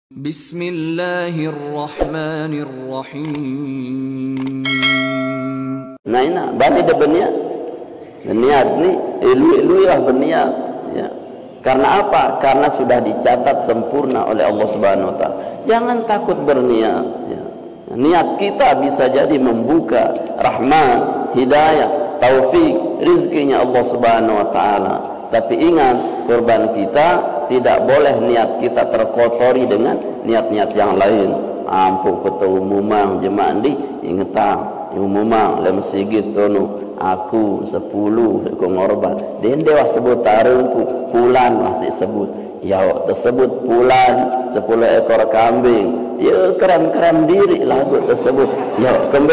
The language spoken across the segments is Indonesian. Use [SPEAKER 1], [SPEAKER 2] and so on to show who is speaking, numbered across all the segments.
[SPEAKER 1] Bismillahirrahmanirrahim.
[SPEAKER 2] Nah ini bani dah berniat. Berniat ni elu lah berniat. Ya. Karena apa? Karena sudah dicatat sempurna oleh Allah Subhanahu Wa Taala. Jangan takut berniat. Ya. Niat kita bisa jadi membuka rahmat, hidayah, taufik, rizkinya Allah Subhanahu Wa Taala. Tapi ingat, korban kita tidak boleh niat kita terkotori dengan niat-niat yang lain. Ampuh ketua umumang jemaah di ingetang umumang lem sigit tonu aku 10 ko ngorban den dewa sebut tarungku pulan masih sebut ya tersebut pulan 10 ekor kambing dia kram-kram diri lagu tersebut ya kembe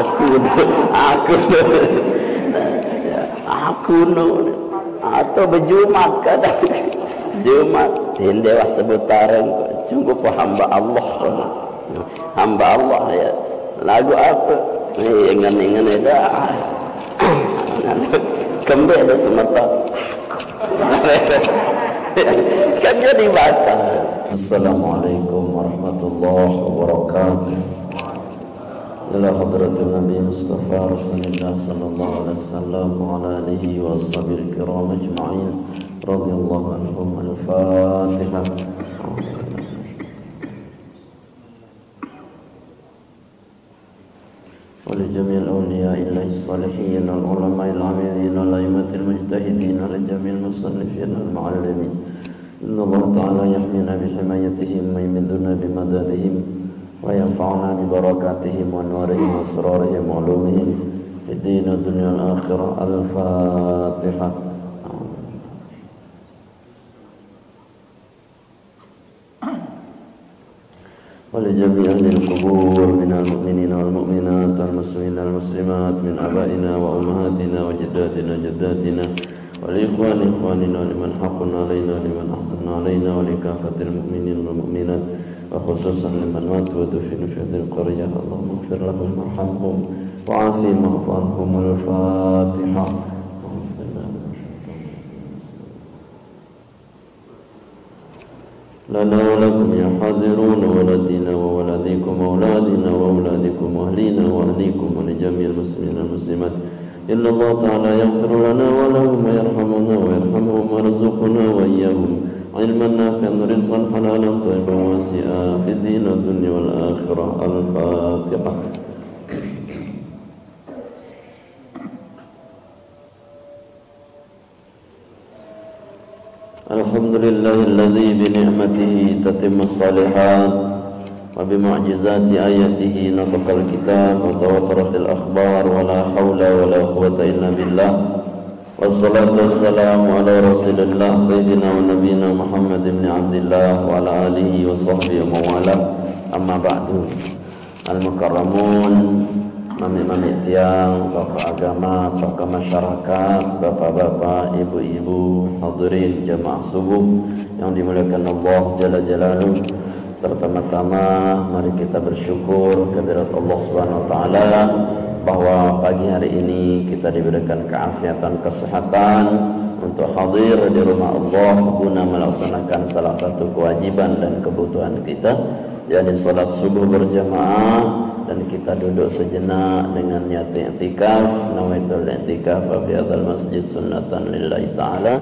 [SPEAKER 2] aku nu atau berjumat kadang Jumat den dewa sebut tarung cukup hamba Allah ya lagu apa ingan-ingan dah kembali ada semata kan jadi batal. Assalamualaikum warahmatullahi wabarakatuh. Ila hadratin Nabi Mustafa Rasulullah sallallahu alaihi wasallam wa ala alihi wa ashabihi kiram ajma'in radhiyallahu anhum. Al-Fatihah. ولجميع الأولياء الله الصالحين العلماء العاملين والأئمة المجتهدين ولجميع المصنفين المعلمين إن الله تعالى يحمينا بحمايتهم ويمدنا بمدادهم وينفعنا ببركاتهم ونورهم وأسرارهم وعلومهم في الدين والدنيا والآخرة. الفاتحة. ولجميع أهل القبور من المؤمنين والمؤمنات والمسلمين والمسلمات من آبائنا وأمهاتنا وجداتنا وجداتنا ولإخوان إخواننا ولمن حقنا علينا ولمن أحسن علينا ولكافة المؤمنين والمؤمنات وخصوصا لمن ماتوا ودفنوا في هذه القرية. اللهم اغفر لهم وارحمهم وعافهم واعف عنهم. الفاتحة. لنا ولكم يا حاضرون ولدينا وولديكم وأولادنا وأولادكم وأهلينا وأهليكم ولجميع المسلمين والمسلمات إن الله تعالى يغفر لنا ولهم ويرحمنا ويرحمهم ويرزقنا وإياهم علما نافعا رزقا حلالا طيبا واسعا في الدين والدنيا والآخرة. الفاتحة. الحمد لله الذي بنعمته تتم الصالحات وبمعجزات آياته نطق الكتاب وتواترت الأخبار ولا حول ولا قوة إلا بالله والصلاة والسلام على رسول الله سيدنا ونبينا محمد بن عبد الله وعلى آله وصحبه ومن والاه. أما بعد. Al-Mukarramun, mami-mami tiang, tokoh agama, tokoh masyarakat, bapak-bapak, ibu-ibu, hadirin jamaah subuh yang dimuliakan Allah Jalla Jalaluh. Pertama-tama mari kita bersyukur kehadirat Allah Subhanahu Wa Taala bahwa pagi hari ini kita diberikan keafiatan, kesehatan untuk hadir di rumah Allah guna melaksanakan salah satu kewajiban dan kebutuhan kita, yakni salat subuh berjamaah, dan kita duduk sejenak dengan niat i'tikaf. Nawaitul i'tikaf fi hadzal masjid sunnatan lillahi ta'ala.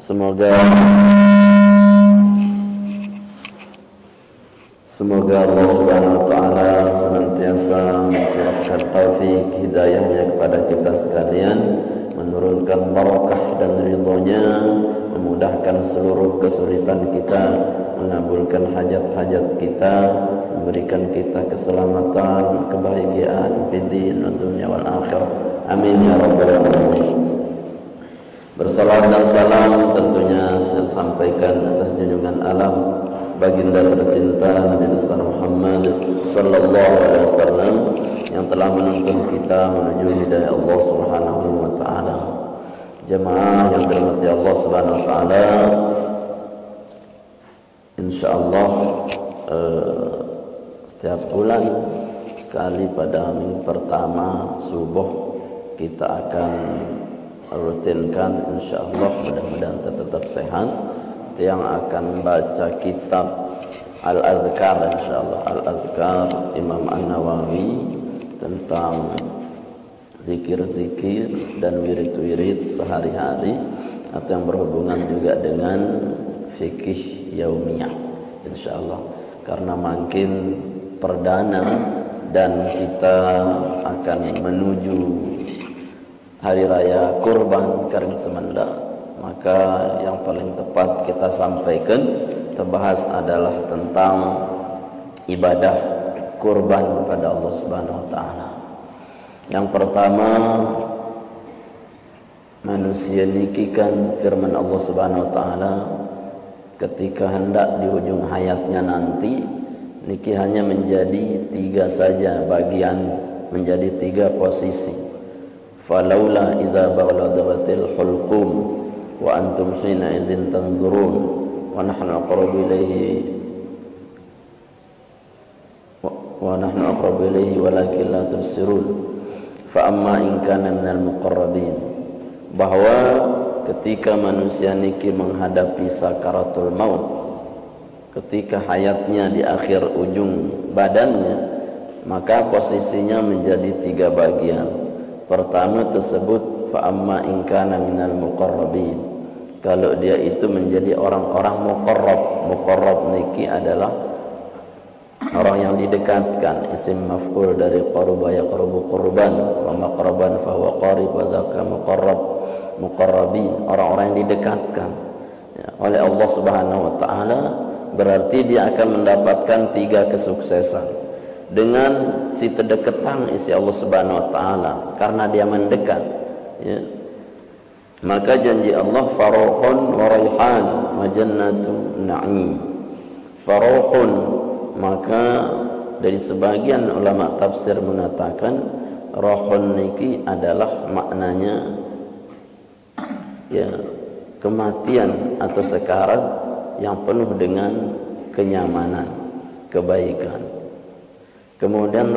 [SPEAKER 2] Semoga Allah Subhanahu Wa Taala senantiasa mencurahkan taufik hidayahnya kepada kita sekalian, menurunkan barakah dan ridhonya, memudahkan seluruh kesulitan kita, mengabulkan hajat-hajat kita, memberikan kita keselamatan, kebahagiaan di dunia dunia wal akhirah. Amin ya rabbal alamin. Bersalawat dan salam tentunya saya sampaikan atas junjungan alam baginda tercinta Nabi besar Muhammad sallallahu alaihi wasallam yang telah menuntun kita menuju hidayah Allah Subhanahu wa taala. Jemaah yang dirahmati Allah Subhanahu wa taala, insyaallah setiap bulan sekali pada minggu pertama subuh kita akan rutinkan, insyaallah mudah-mudahan tetap sehat, yang akan baca kitab Al-Azkar, insyaallah Al-Azkar Imam An-Nawawi tentang zikir-zikir dan wirid-wirid sehari-hari atau yang berhubungan juga dengan fikih yaumiyah insyaallah, karena makin perdana dan kita akan menuju hari raya kurban Karing Semenda, maka yang paling tepat kita sampaikan terbahas adalah tentang ibadah kurban kepada Allah Subhanahu wa taala. Yang pertama, manusia niki kan firman Allah Subhanahu wa taala ketika hendak di ujung hayatnya nanti niki hanya menjadi 3 saja bagian, menjadi 3 posisi. Falaula idza balaghatil hulqum wa antum hina idzin tanzurun wa nahnu aqrabu ilaihi walakin la tubsirun fa amma in kana minal muqarrabin, bahwa ketika manusia niki menghadapi sakaratul maut, ketika hayatnya di akhir ujung badannya, maka posisinya menjadi 3 bagian. Pertama tersebut fa amma in kana minal muqarrabin, kalau dia itu menjadi orang-orang muqarrab. Muqarrab niki adalah orang yang didekatkan, isim maf'ul dari qaraba yaqrabu qurban wa maqraban fa huwa qarib wa dzaka muqarrab, muqarrabin, orang-orang yang didekatkan oleh Allah Subhanahu wa taala, berarti dia akan mendapatkan 3 kesuksesan dengan si terdekatang isi Allah Subhanahu wa taala karena dia mendekat ya. Maka janji Allah farohun wa raihan wa jannatu na'im. Farohun, maka dari sebagian ulama tafsir mengatakan rohun niki adalah maknanya ya kematian atau sekarat yang penuh dengan kenyamanan, kebaikan. Kemudian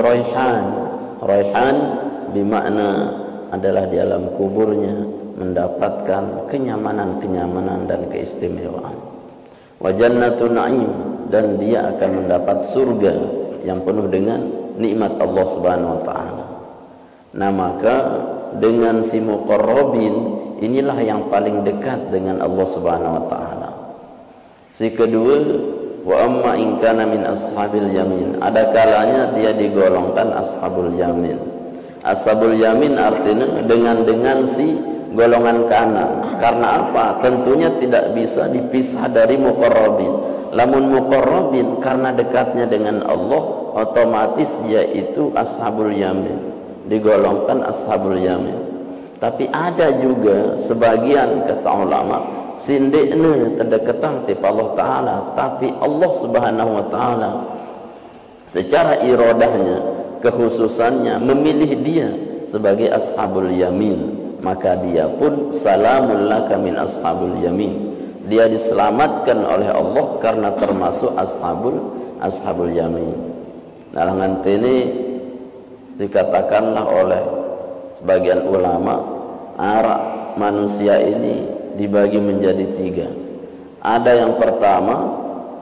[SPEAKER 2] raihan bermakna adalah di alam kuburnya mendapatkan kenyamanan-kenyamanan dan keistimewaan. Wa jannatu na'im, dan dia akan mendapat surga yang penuh dengan nikmat Allah Subhanahu wa taala. Nah, maka dengan si muqarrabin inilah yang paling dekat dengan Allah Subhanahu wa taala. Si kedua, wa amma in kana min ashabil yamin, ada kalanya dia digolongkan ashabul yamin. Ashabul yamin artinya dengan si golongan kanan. Karena apa? Tentunya tidak bisa dipisah dari muqarrabin. Lamun muqarrabin karena dekatnya dengan Allah, otomatis yaitu ashabul yamin, digolongkan ashabul yamin. Tapi ada juga sebagian kata ulama sindikna terdekatang tipe Allah taala, tapi Allah Subhanahu wa taala secara iradahnya, kekhususannya memilih dia sebagai ashabul yamin, maka dia pun salamul laka min ashabul yamin, dia diselamatkan oleh Allah karena termasuk ashabul yamin. Nalangan ini dikatakanlah oleh sebagian ulama, arah manusia ini dibagi menjadi 3. Ada yang pertama,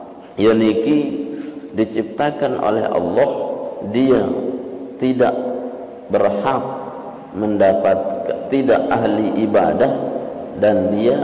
[SPEAKER 2] yaniki diciptakan oleh Allah, dia tidak berhak mendapat, tidak ahli ibadah, dan dia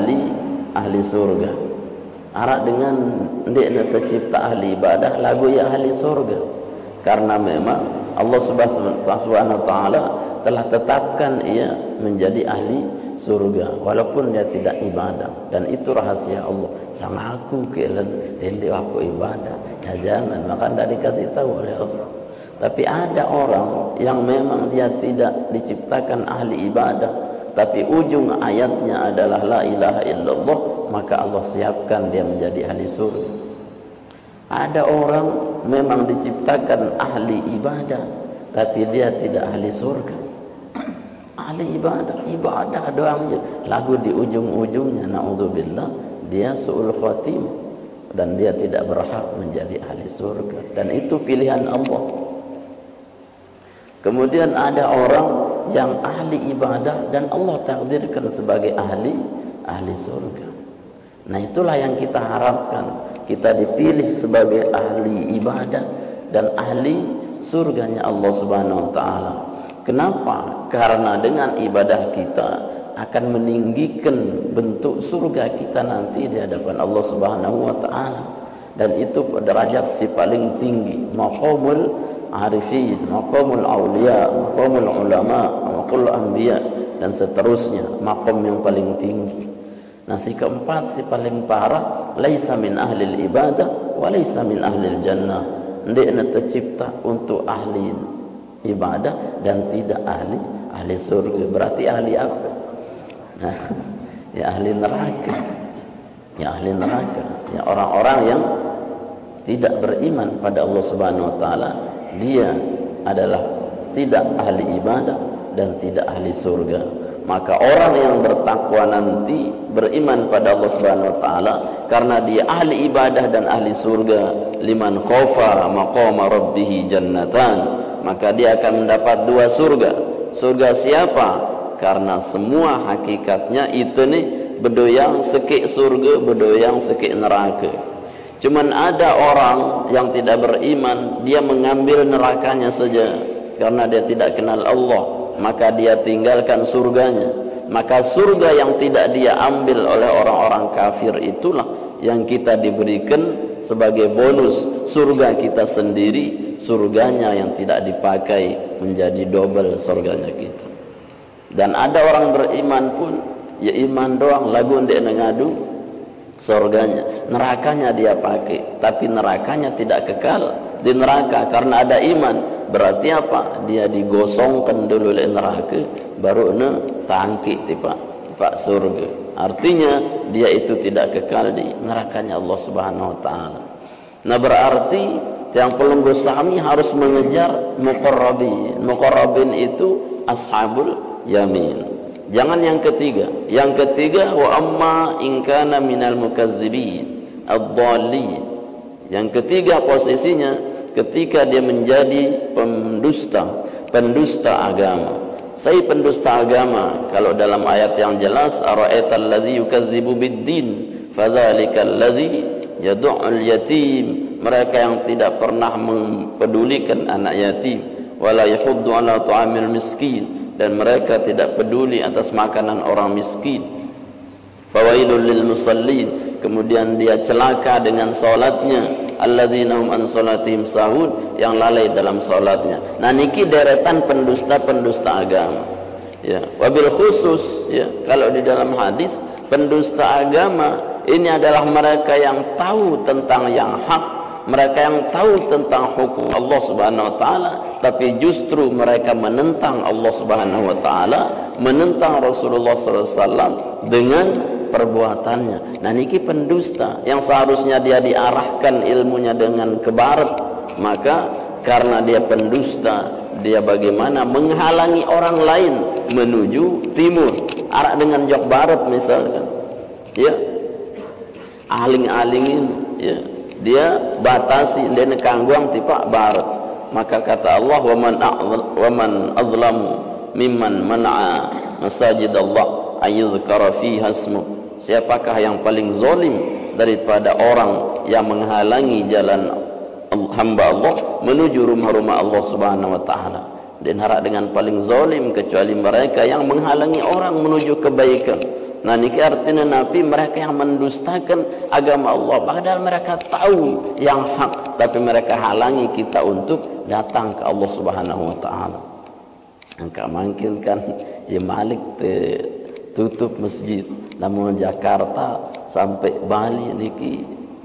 [SPEAKER 2] ahli surga. Arah dengan dia tercipta ahli ibadah, lagu ya ahli surga, karena memang Allah Subhanahu wa taala telah tetapkan ia menjadi ahli surga walaupun dia tidak ibadah. Dan itu rahasia Allah, sama aku kelen ende aku ibadah ya jangan, maka tidak dikasih tahu oleh Allah. Tapi ada orang yang memang dia tidak diciptakan ahli ibadah, tapi ujung ayatnya adalah la ilaha illallah, maka Allah siapkan dia menjadi ahli surga. Ada orang memang diciptakan ahli ibadah, tapi dia tidak ahli surga. Ahli ibadah doang, lagu di ujung-ujungnya naudzubillah dia su'ul khatim, dan dia tidak berhak menjadi ahli surga, dan itu pilihan Allah. Kemudian ada orang yang ahli ibadah dan Allah takdirkan sebagai ahli surga. Nah, itulah yang kita harapkan, kita dipilih sebagai ahli ibadah dan ahli surganya Allah Subhanahu wa taala. Kenapa? Karena dengan ibadah kita akan meninggikan bentuk surga kita nanti di hadapan Allah Subhanahu wa taala. Dan itu derajat si paling tinggi, maqamul arifin, maqamul auliya, maqamul ulama, maqamul anbiya, dan seterusnya, maqam yang paling tinggi. Nah, si keempat, si paling parah, laisa min ahlil ibadah wa laisa min ahlil jannah. Ndekna tercipta untuk ahli ibadah dan tidak ahli surga. Berarti ahli apa? Nah, ya ahli neraka. Ya ahli neraka. Ya orang-orang yang tidak beriman pada Allah Subhanahu wa taala, dia adalah tidak ahli ibadah dan tidak ahli surga. Maka orang yang bertakwa nanti beriman pada Allah Subhanahu wa taala karena dia ahli ibadah dan ahli surga. Liman khafa maqama rabbih jannatan, maka dia akan mendapat 2 surga. Surga siapa? Karena semua hakikatnya itu nih bedoyang sekik surga, bedoyang sekik neraka. Cuman ada orang yang tidak beriman, dia mengambil nerakanya saja karena dia tidak kenal Allah, maka dia tinggalkan surganya. Maka surga yang tidak dia ambil oleh orang-orang kafir itulah yang kita diberikan sebagai bonus surga kita sendiri, surganya yang tidak dipakai menjadi double surganya kita. Dan ada orang beriman pun ya iman doang, lagu ndek ngadu surganya, nerakanya dia pakai, tapi nerakanya tidak kekal di neraka karena ada iman. Berarti apa? Dia digosongkan dulu oleh neraka baru tangki tiba pak surga. Artinya dia itu tidak kekal di nerakanya Allah Subhanahu wa taala. Nah, berarti yang pelunggu sami harus mengejar muqarrabin. Muqarrabin itu ashabul yamin. Jangan yang ketiga. Yang ketiga, wa amma in kana minal mukazzibin ad-dallin. Yang ketiga posisinya ketika dia menjadi pendusta agama. Saya pendusta agama, kalau dalam ayat yang jelas, ara'aital ladzi yukadzibu bid-din fadzalikal ladzi yad'ul yatim. Mereka yang tidak pernah mempedulikan anak yatim, wala yahuddu ala ta'amil miskin, dan mereka tidak peduli atas makanan orang miskin. Fawailul lil musallin, kemudian dia celaka dengan salatnya, alladzina hum an salatihim sahun, yang lalai dalam salatnya. Nah, niki deretan pendusta-pendusta agama. Ya, wabil khusus ya, kalau di dalam hadis pendusta agama ini adalah mereka yang tahu tentang yang hak, mereka yang tahu tentang hukum Allah Subhanahu wa taala, tapi justru mereka menentang Allah Subhanahu wa taala, menentang Rasulullah sallallahu alaihi wasallam dengan perbuatannya. Nah, niki pendusta yang seharusnya dia diarahkan ilmunya dengan ke barat, maka karena dia pendusta, dia bagaimana menghalangi orang lain menuju timur, arah dengan jok barat misalkan. Ya, aling-alingin ya, dia batasi dan kangguang tipak barat. Maka kata Allah, wa man azlamu mimman man'a masajid Allah ayyuzkara fiha ismuh. Siapakah yang paling zalim daripada orang yang menghalangi jalan hamba Allah menuju rumah-rumah Allah Subhanahu wa taala. Dan harap dengan paling zalim kecuali mereka yang menghalangi orang menuju kebaikan. Nah, niki artinya Nabi mereka yang mendustakan agama Allah, padahal mereka tahu yang hak, tapi mereka halangi kita untuk datang ke Allah Subhanahu wa taala. Angka mungkin kan ya Malik tutup masjid, namun Jakarta sampai Bali niki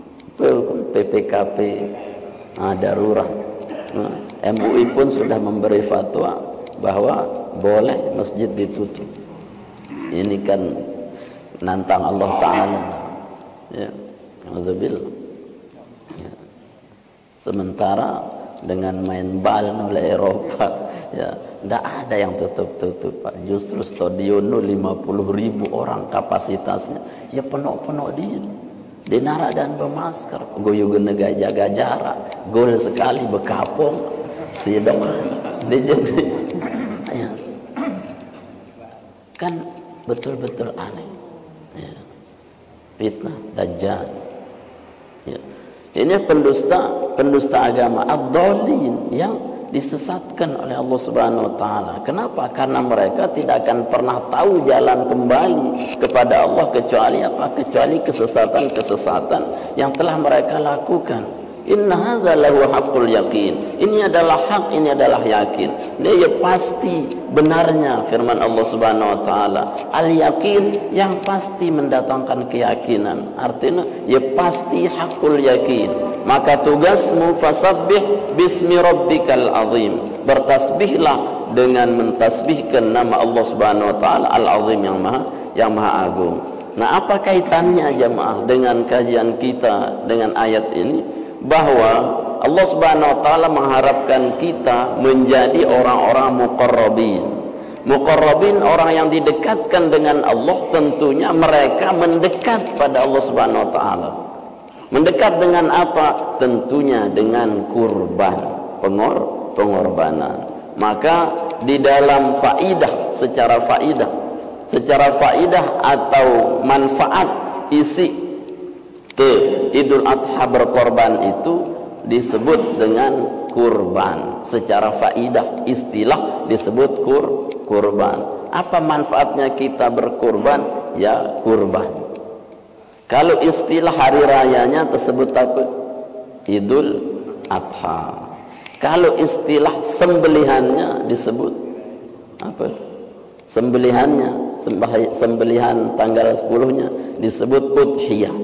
[SPEAKER 2] PPKP darurat. Nah, MUI pun sudah memberi fatwa bahwa boleh masjid ditutup. Ini kan nantang Allah Ta'ala ya, alhamdulillah ya. Sementara dengan main bal oleh Eropa ya, tidak ada yang tutup-tutup Pak. Justru stadion 50.000 orang kapasitasnya ya, penuh-penuh di nara dan bermasker, goyugan jaga jarak, gol sekali bekapong sidok jadi ya. Kan betul-betul aneh ya. Fitnah dajjal ya. Ini pendusta agama, ad-dhalin, yang disesatkan oleh Allah Subhanahu wa taala. Kenapa? Karena mereka tidak akan pernah tahu jalan kembali kepada Allah kecuali apa? Kecuali kesesatan-kesesatan yang telah mereka lakukan. Inna hadza lahu haqqul yaqin. Ini adalah hak, ini adalah yakin. Ini ya pasti benarnya firman Allah Subhanahu wa taala. Al-yaqin, yang pasti mendatangkan keyakinan. Artinya ya pasti haqqul yaqin. Maka tugasmu fasabbih bismi rabbikal azim. Bertasbihlah dengan mentasbihkan nama Allah Subhanahu wa taala Al-Azim, yang maha agung. Nah, apa kaitannya jemaah dengan kajian kita dengan ayat ini? Bahwa Allah Subhanahu wa taala mengharapkan kita menjadi orang-orang muqarrabin. Muqarrabin, orang yang didekatkan dengan Allah, tentunya mereka mendekat pada Allah Subhanahu wa taala. Mendekat dengan apa? Tentunya dengan kurban, pengorbanan. Maka di dalam secara faidah atau manfaat isi Idul Adha berkorban itu disebut dengan kurban. Secara faidah, istilah disebut kurban. Apa manfaatnya kita berkurban? Ya kurban. Kalau istilah hari rayanya tersebut apa? Idul Adha. Kalau istilah sembelihannya disebut apa? Sembelihan tanggal 10-nya disebut udhiyah.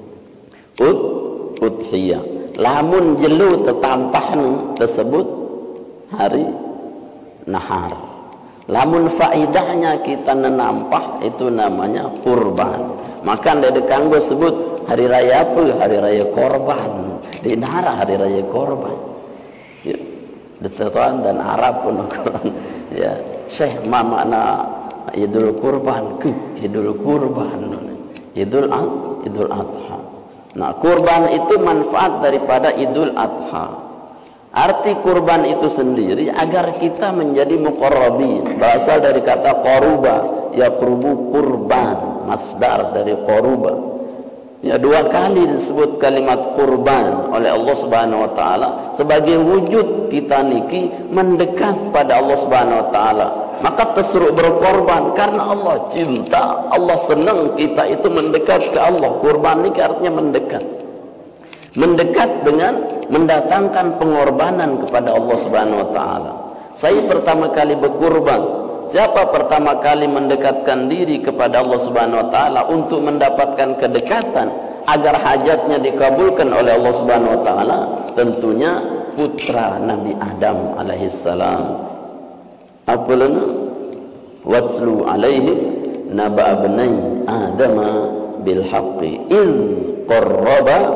[SPEAKER 2] Udhiyah. Lamun jelu tetampahnu tersebut hari nahar. Lamun faidahnya kita menampah itu namanya kurban. Maka dari kanggo sebut hari raya apa? Hari raya korban. Di nahar hari raya korban. Ya. Detuan dan Arab pun Quran. Ya, Syekh ma makna Idul Kurban ke Idul Kurban. Idul Adha. Nah, kurban itu manfaat daripada Idul Adha. Arti kurban itu sendiri agar kita menjadi muqarrabin. Berasal dari kata qaruba, yaqrubu kurban, masdar dari qaruba. Ya, 2 kali disebut kalimat kurban oleh Allah Subhanahu wa taala sebagai wujud kita niki mendekat pada Allah Subhanahu wa taala. Maka tersuruh berkorban karena Allah cinta, Allah senang kita itu mendekat ke Allah. Kurban ini artinya mendekat. Mendekat dengan mendatangkan pengorbanan kepada Allah Subhanahu wa taala. Saya pertama kali berkurban. Siapa pertama kali mendekatkan diri kepada Allah Subhanahu wa taala untuk mendapatkan kedekatan agar hajatnya dikabulkan oleh Allah Subhanahu wa taala? Tentunya putra Nabi Adam alaihissalam. Apalana watlu alaihim naba abnai adama bil haqqi in qarraba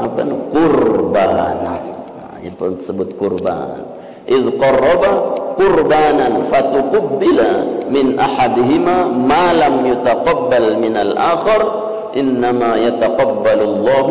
[SPEAKER 2] qurbana. Itu disebut kurban. Iz qarraba qurbanan fatuqbila min ahadihima ma lam yutaqabbal min al-akhar innama yataqabbalullahu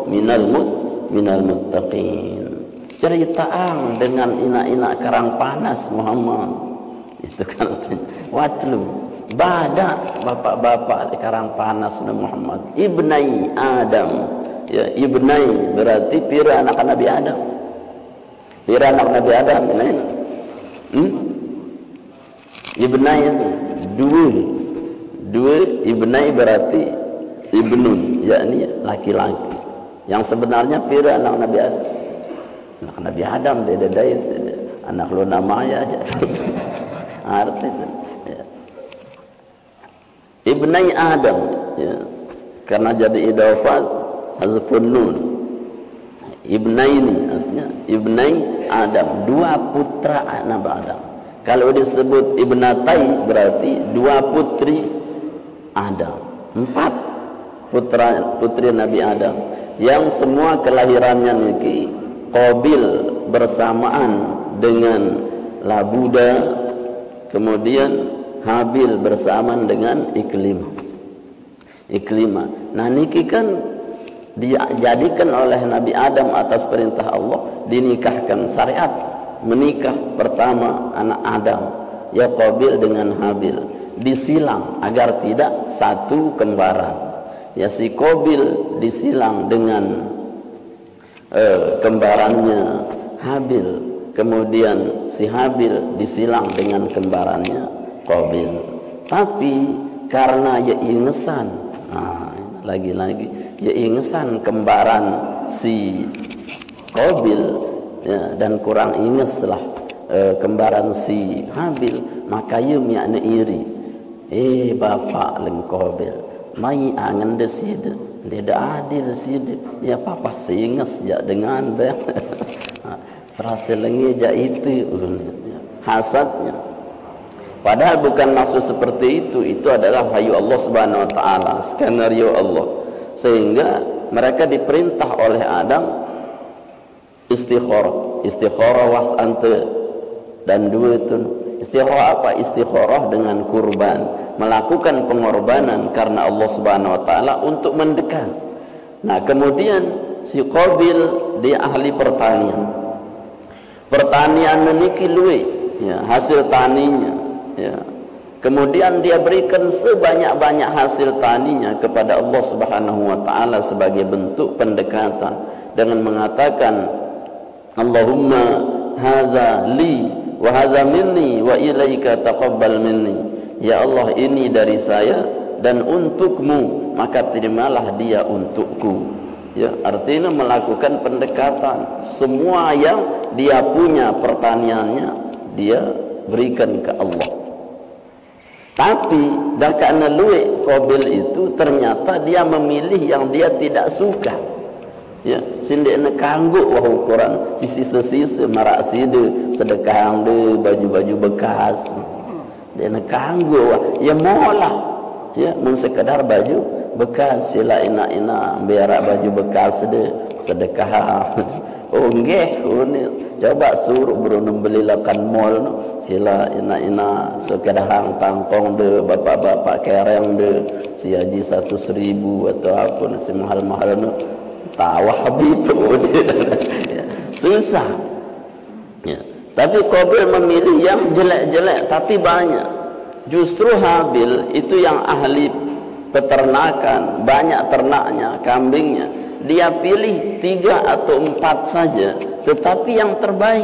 [SPEAKER 2] minal muttaqin. Ceritaan dengan inak-inak karang panas Muhammad. Itu kan artinya watlu bada bapak-bapak di karang panas Muhammad ibnai Adam. Ya, ibnai berarti pira anak Nabi Adam. Pira anak Nabi Adam ini. Ibnai itu dua ibnai berarti ibnun, yakni laki-laki. Yang sebenarnya pira anak Nabi Adam. Anak Nabi Adam dedai anak lu namanya aja. Artis ya. Ibnai Adam ya. Karena jadi idafat hazfun nun. Ibnai ini artinya ibnai Adam, 2 putra Nabi Adam. Kalau disebut ibnatai berarti 2 putri Adam. 4 putri Nabi Adam yang semua kelahirannya niki Qabil bersamaan dengan Labuda, kemudian Habil bersamaan dengan Iklimah. Nah niki kan dijadikan oleh Nabi Adam atas perintah Allah, dinikahkan syariat. Menikah pertama anak Adam, ya Qabil dengan Habil, disilang agar tidak satu kembaran. Ya si Qabil disilang dengan kembarannya Habil, kemudian si Habil disilang dengan kembarannya Qabil. Tapi karena ya ingesan, lagi-lagi ya ingesan kembaran si Qabil, ya, dan kurang ingeslah kembaran si Habil, maka ia miakna iri. Bapak leng Qabil mai angan de sida, dia dah adil sida, ya papa singes ja dengan be. Frase lengi ja itu hasadnya. Padahal bukan maksud seperti itu adalah wahyu Allah Subhanahu wa taala, skenario Allah. Sehingga mereka diperintah oleh Adam istikharah wah ante dan dua itu. Istikharah apa? Istikharah dengan kurban, melakukan pengorbanan karena Allah Subhanahu wa taala untuk mendekat. Nah, kemudian si Qabil dia ahli pertanian. Pertanian niki luwe, ya, hasil taninya, ya. Kemudian dia berikan sebanyak-banyak hasil taninya kepada Allah Subhanahu wa taala sebagai bentuk pendekatan dengan mengatakan Allahumma hadza li wa hadza minni wa ilaika taqabbal minni. Ya Allah, ini dari saya dan untukmu, maka terimalah dia untukku. Ya, artinya melakukan pendekatan. Semua yang dia punya pertaniannya dia berikan ke Allah. Tapi dakana luwe Qabil itu ternyata dia memilih yang dia tidak suka. Ya, sindekna kanggo wah ukuran sisi-sisi marak side sedekah de baju-baju bekas. Dia nak kanggo wah ya molah. Ya, mun sekadar baju bekas sila ina biara baju bekas de sedekah. Oh nggih, coba suruh berunem belilakan mall no. Sila ina sekadar tangkong de bapak-bapak kereng de si haji 100.000 atau apa si mahal-mahal no. Tawah itu ya, susah. Ya. Tapi Qabil memilih yang jelek-jelek tapi banyak. Justru Habil itu yang ahli peternakan, banyak ternaknya, kambingnya. Dia pilih 3 atau 4 saja, tetapi yang terbaik,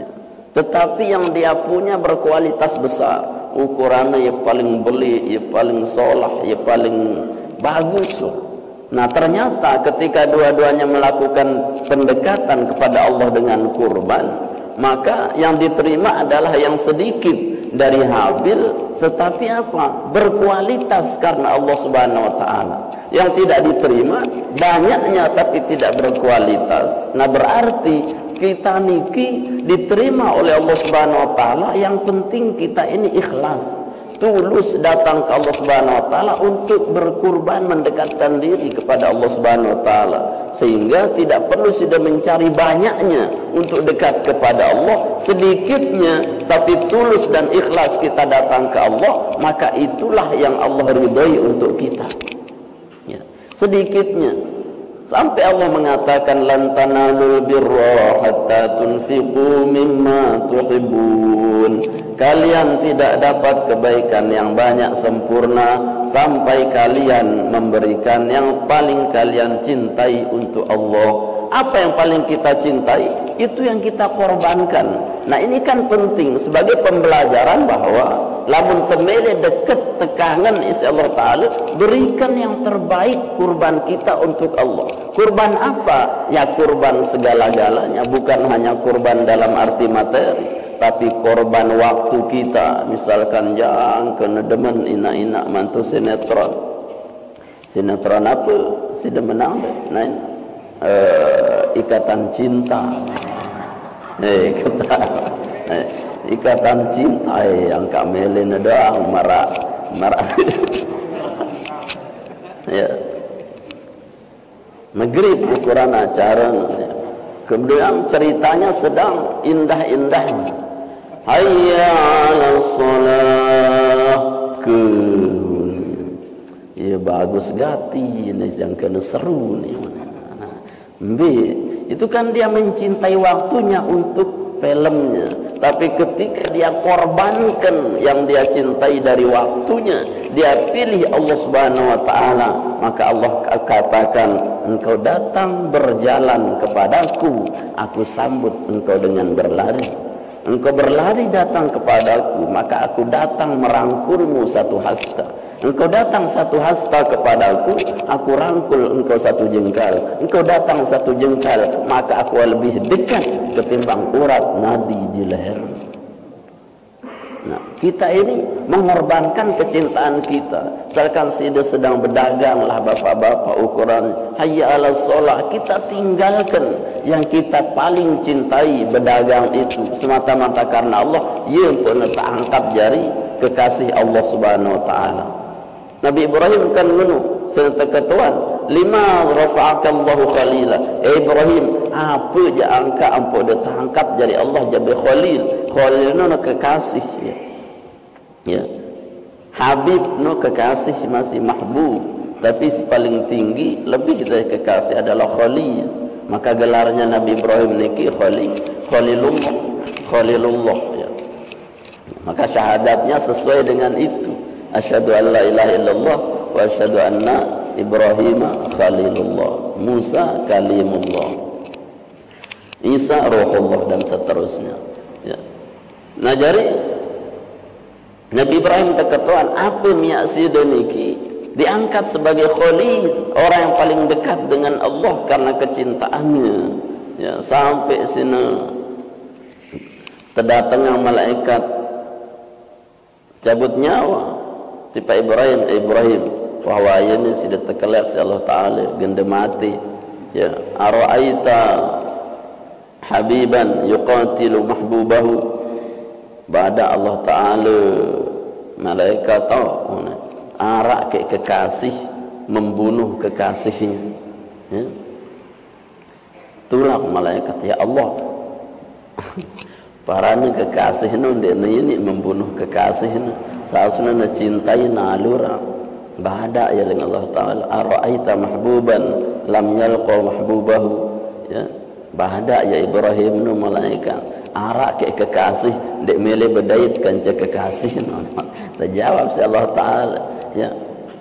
[SPEAKER 2] tetapi yang dia punya berkualitas besar. Ukurannya ya paling beli, ya paling solah, ya paling bagus. Nah, ternyata ketika dua-duanya melakukan pendekatan kepada Allah dengan kurban, maka yang diterima adalah yang sedikit dari Habil, tetapi apa? Berkualitas karena Allah Subhanahu wa taala. Yang tidak diterima banyaknya tapi tidak berkualitas. Nah, berarti kita niki diterima oleh Allah Subhanahu wa taala, yang penting kita ini ikhlas, tulus datang ke Allah Subhanahu wa taala untuk berkurban mendekatkan diri kepada Allah Subhanahu wa taala, sehingga tidak perlu sudah mencari banyaknya untuk dekat kepada Allah, sedikitnya tapi tulus dan ikhlas kita datang ke Allah, maka itulah yang Allah ridhai untuk kita. Ya, sedikitnya sampai Allah mengatakan lan tanalul birra hatta tunfiqu mimma tuhibbun. Kalian tidak dapat kebaikan yang banyak sempurna sampai kalian memberikan yang paling kalian cintai untuk Allah. Apa yang paling kita cintai, itu yang kita korbankan. Nah, ini kan penting sebagai pembelajaran bahwa lamun temele deket tekangan isi Allah Ta'ala, berikan yang terbaik kurban kita untuk Allah. Kurban apa? Ya kurban segala-galanya, bukan hanya kurban dalam arti materi, tapi korban waktu kita. Misalkan jangan kena demen ina-ina mantu sinetron. Sinetron apa? Si demenang deh. Nah, ikatan cinta. Ikatan cinta yang kami lena doang marah. Ya. Maghrib ukuran acara. Kemudian ceritanya sedang indah-indahnya. Hayya 'alas shalah. Ya bagus gati ini yang kena seru nih. Itu kan dia mencintai waktunya untuk filmnya, Tapi ketika dia korbankan yang dia cintai dari waktunya, dia pilih Allah Subhanahu wa taala, maka Allah katakan, engkau datang berjalan kepadaku, aku sambut engkau dengan berlari. Engkau berlari datang kepadaku, maka aku datang merangkulmu satu hasta. Engkau datang satu hasta kepadaku, aku rangkul engkau satu jengkal. Engkau datang satu jengkal, maka aku lebih dekat ketimbang urat nadi di leher. Nah, kita ini mengorbankan kecintaan kita. Misalkan dia sedang berdagang lah bapak-bapak, ukuran hayya ala sholah, kita tinggalkan yang kita paling cintai berdagang itu semata-mata karena Allah. Ia pun tak angkat jari kekasih Allah Subhanahu wa taala. Nabi Ibrahim kan ngono, serta ketuan, lima rafa'akallahu khalila. Ibrahim, apa je angkat ampo dia angkat jari Allah jadi khalil. Khalil no kekasih ya. Ya. Habib no kekasih masih mahbub, tapi si paling tinggi lebih dari kekasih adalah khalil. Maka gelarnya Nabi Ibrahim niki Khalilullah ya. Maka syahadatnya sesuai dengan itu. Asyhadu an la ilaha illallah wa asyhadu anna Ibrahim Khalilullah, Musa kalimullah, Isa ruhullah, dan seterusnya ya. Nah, jadi Nabi Ibrahim terketuan apa miaksi deniki diangkat sebagai khalil, orang yang paling dekat dengan Allah karena kecintaannya ya. Sampai sini terdatang malaikat cabut nyawa tipe Ibrahim bahwa ini sudah terkelak si Allah Ta'ala genda mati ya. Ara'aita habiban yuqatilu mahbubahu, ba'da Allah Ta'ala malaikat tahu arak ke kekasih membunuh kekasihnya ya. Itulah malaikat ya Allah paranya kekasih ini membunuh kekasih seharusnya cintai nalura ba'da ya dengan Allah Ta'ala. Ara'aita mahbuban lam yalqa mahbubahu ya. Ba'da ya Ibrahim nu malaikat arak ke kekasih dek mele bedait kanca kekasih terjawab si Allah Ta'ala ya.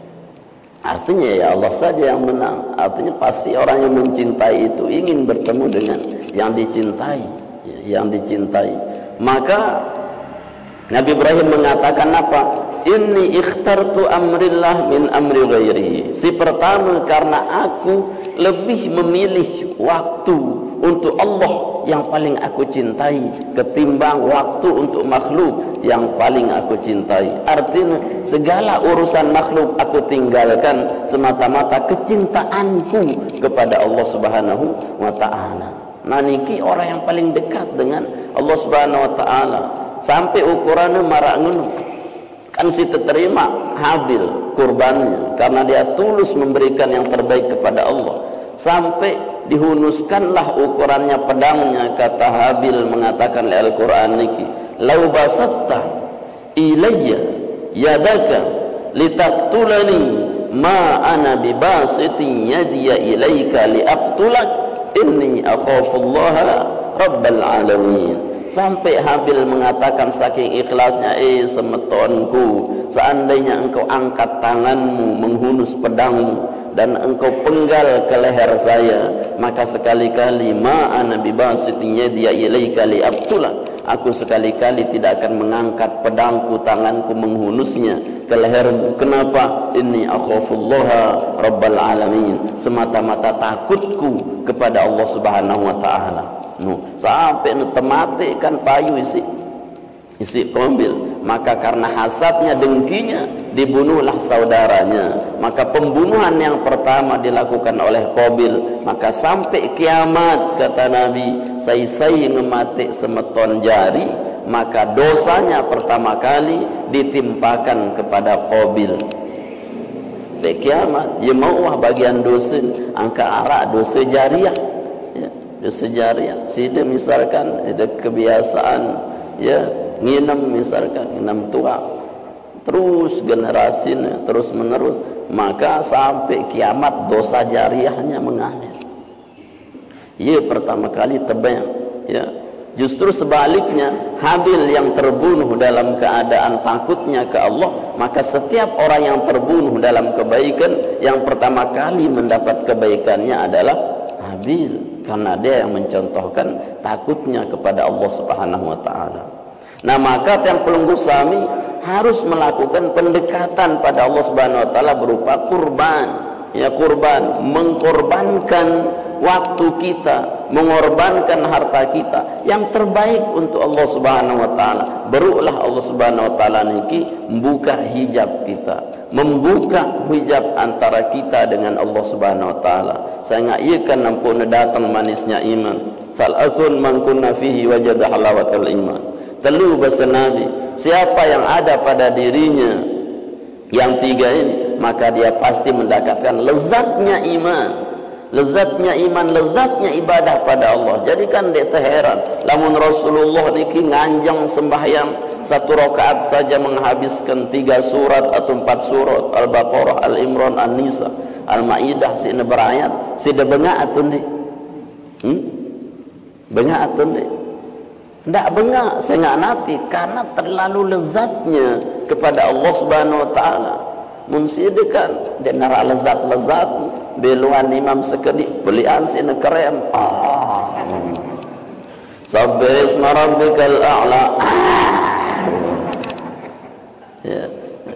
[SPEAKER 2] Artinya ya Allah saja yang menang. Artinya pasti orang yang mencintai itu ingin bertemu dengan yang dicintai ya, yang dicintai. Maka Nabi Ibrahim mengatakan apa? Inni ikhtartu amrillah min amri ghairi. Si pertama karena aku lebih memilih waktu untuk Allah yang paling aku cintai ketimbang waktu untuk makhluk yang paling aku cintai. Artinya segala urusan makhluk aku tinggalkan semata-mata kecintaanku kepada Allah Subhanahu wa taala. Nah, niki orang yang paling dekat dengan Allah Subhanahu wa taala. Sampai ukurannya marak ngono kan si terima Habil kurbannya karena dia tulus memberikan yang terbaik kepada Allah. Sampai dihunuskanlah ukurannya pedangnya, kata Habil mengatakan di Al-Quran niki, lau basatta ilayya yadaka litaqtulani ma ana bibasiti yadiya ilayka liaqtulak inni akhafullaha rabbal alamin. Sampai Habil mengatakan saking ikhlasnya, semetonku, seandainya engkau angkat tanganmu menghunus pedangmu dan engkau penggal ke leher saya, maka sekali-kali ma'ana bibasitinya dia ilaika liabtulak, aku sekali-kali tidak akan mengangkat pedangku, tanganku menghunusnya ke lehermu. Kenapa? Inni akhafullaha rabbal alamin, semata-mata takutku kepada Allah Subhanahu wa taala. Sampai temati kan payu isi kombil. Maka karena hasadnya, dengkinya, dibunuhlah saudaranya. Maka pembunuhan yang pertama dilakukan oleh Qabil. Maka sampai kiamat kata Nabi, saya ngemati semeton jari, maka dosanya pertama kali ditimpakan kepada Qabil. Sampai kiamat ya mau bagian dosa angka arak dosa jariah ya. Dosa jariah sida misalkan ada kebiasaan ya nginam, misalkan nginam tua terus generasinya terus menerus, maka sampai kiamat dosa jariahnya mengalir. Ia pertama kali tebang ya Justru sebaliknya, Habil yang terbunuh dalam keadaan takutnya ke Allah, maka setiap orang yang terbunuh dalam kebaikan, yang pertama kali mendapat kebaikannya adalah Habil, karena dia yang mencontohkan takutnya kepada Allah Subhanahu wa taala. Nah, maka yang pelunggu Sami harus melakukan pendekatan pada Allah Subhanahu wa taala berupa kurban. Ya, kurban, mengkorbankan waktu kita, mengorbankan harta kita yang terbaik untuk Allah Subhanahu wa taala. Berulah Allah Subhanahu wa taala niki membuka hijab kita, membuka hijab antara kita dengan Allah Subhanahu wa taala. Saya ngayakan nampun datang manisnya iman. Salasun man kunna fihi wajada halawatul iman. Telu bahasa Nabi, siapa yang ada pada dirinya yang tiga ini, maka dia pasti mendapatkan lezatnya iman, lezatnya iman, lezatnya ibadah pada Allah. Jadi kan dia terheran, lamun Rasulullah niki nganjang sembahyang satu rakaat saja menghabiskan 3 surat atau 4 surat, Al-Baqarah, Al-Imran, An-Nisa, Al-Maidah, sini berayat, sida bengak atun di bengak atun di ndak bengak, saya nggak napi, karena terlalu lezatnya kepada Allah Subhanahu wa taala. Munsidekan dia nara lezat-lezat beluan imam sekedik belian sini kerem. Sabbih isma rabbikal a'la. Ya.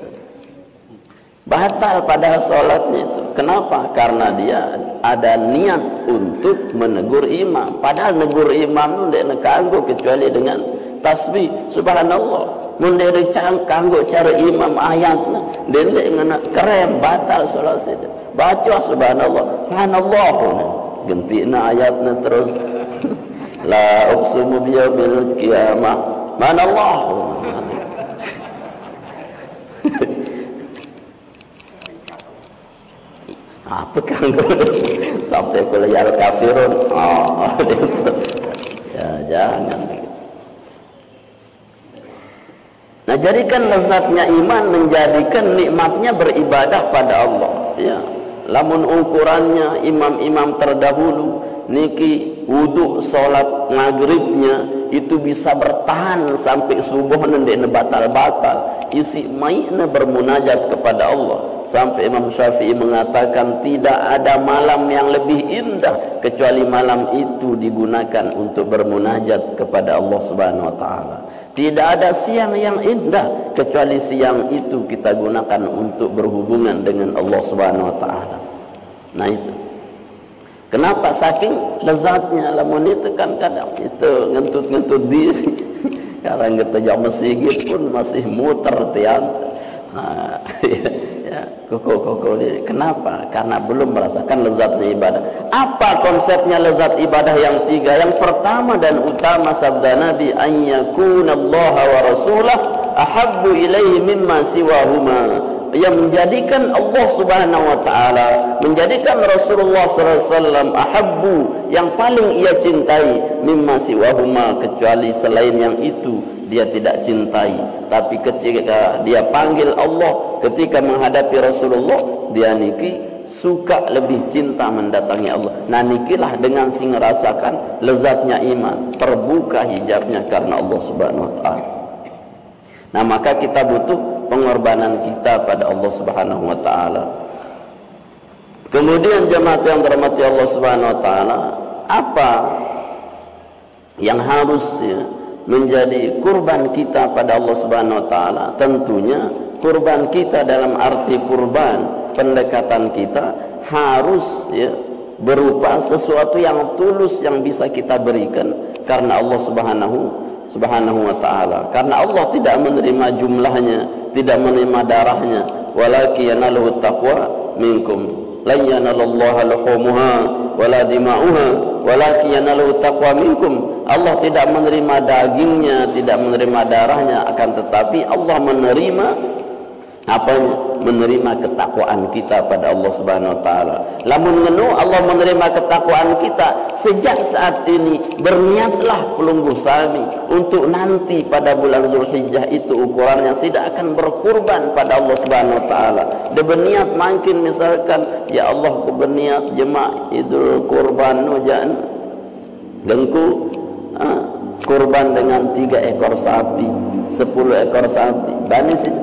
[SPEAKER 2] Batal pada sholatnya itu. Kenapa? Karena dia ada niat untuk menegur imam. Padahal negur imam itu tidak kanggo kecuali dengan tasbih. Subhanallah. Mundere kanggo cara imam ayatnya. Dia tidak keren, batal sholat itu. Baca subhanallah. Subhanallah. Gentina ayatnya terus. La uqsimu biyaumil qiyamah. Manallah. Apa kan sampai kuliah kafirun? Ya jangan. Nah, jadikan lezatnya iman, menjadikan nikmatnya beribadah pada Allah. Ya, lamun ukurannya imam-imam terdahulu niki wudu salat maghribnya itu bisa bertahan sampai subuh nanti batal-batal, isi maikna bermunajat kepada Allah. Sampai Imam Syafi'i mengatakan tidak ada malam yang lebih indah kecuali malam itu digunakan untuk bermunajat kepada Allah Subhanahu wa taala. Tidak ada siang yang indah kecuali siang itu kita gunakan untuk berhubungan dengan Allah Subhanahu wa taala. Nah itu. Kenapa saking lezatnya lamun itu kan kadang itu ngentut-ngentut diri. Sekarang kita jam masjid pun masih muter tiang. Nah, ya, koko diri. Kenapa? Karena belum merasakan lezatnya ibadah. Apa konsepnya lezat ibadah yang tiga? Yang pertama dan utama sabda Nabi, an yakunallaha wa rasulah ahabbu ilaihi mimma siwahuma. Yang menjadikan Allah Subhanahu wa taala, menjadikan Rasulullah sallallahu alaihi wasallam ahabbu, yang paling ia cintai, mimma siwahuma, kecuali selain yang itu dia tidak cintai. Tapi ketika dia panggil Allah, ketika menghadapi Rasulullah, dia niki suka lebih cinta mendatangi Allah. Nah nikilah dengan sing ngerasakan lezatnya iman, terbuka hijabnya karena Allah Subhanahu wa taala. Nah maka kita butuh pengorbanan kita pada Allah Subhanahu wa taala. Kemudian jemaat yang dirahmati Allah Subhanahu wa taala, apa yang harus menjadi kurban kita pada Allah Subhanahu wa taala? Tentunya kurban kita dalam arti kurban pendekatan kita harus berupa sesuatu yang tulus yang bisa kita berikan karena Allah Subhanahu wa taala. Karena Allah tidak menerima jumlahnya, tidak menerima darahnya, walakin yanaluhu taqwa minkum. La yanalallaha luhumuha wala dima'uha walakin yanaluhu taqwa minkum. Allah tidak menerima dagingnya, tidak menerima darahnya, akan tetapi Allah menerima apanya? Menerima ketakwaan kita pada Allah Subhanahu wa taala. Lamun ngenu Allah menerima ketakwaan kita, sejak saat ini berniatlah pelungguh sami untuk nanti pada bulan Zulhijjah itu ukurannya tidak akan berkurban pada Allah Subhanahu wa taala. Dia berniat makin misalkan, ya Allah ku berniat jemaah Idul Kurban nujan gengku kurban dengan 3 ekor sapi, 10 ekor sapi, berani sih?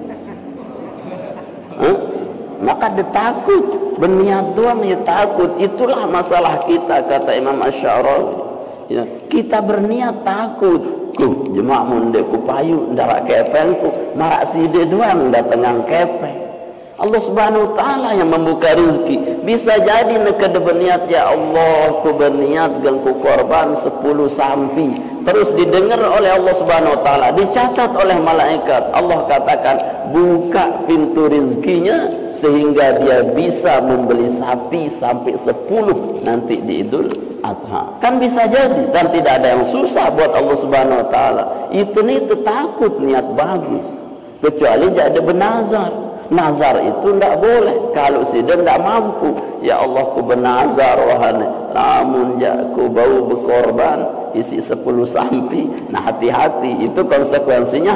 [SPEAKER 2] Maka dia takut, berniat doang ya takut. Itulah masalah kita, kata Imam Asy-Syarawi. Ya, kita berniat takut. Jemaah munde ku payu ndara kepengku, marak side doang datengang kepeng. Allah Subhanahu wa taala yang membuka rezeki. Bisa jadi nekede berniat, ya Allah ku berniat gang ku korban 10 sapi. Terus didengar oleh Allah Subhanahu wa taala, dicatat oleh malaikat. Allah katakan, buka pintu rezekinya sehingga dia bisa membeli sapi sampai 10 nanti di Idul Adha. Kan bisa jadi, dan tidak ada yang susah buat Allah Subhanahu wa taala. Itu takut niat bagus. Kecuali jadi bernazar. Nazar itu tidak boleh kalau dia tidak mampu. Ya Allah ku bernazar wahane lamun ku bau berkorban isi 10 sapi. Nah hati-hati, itu konsekuensinya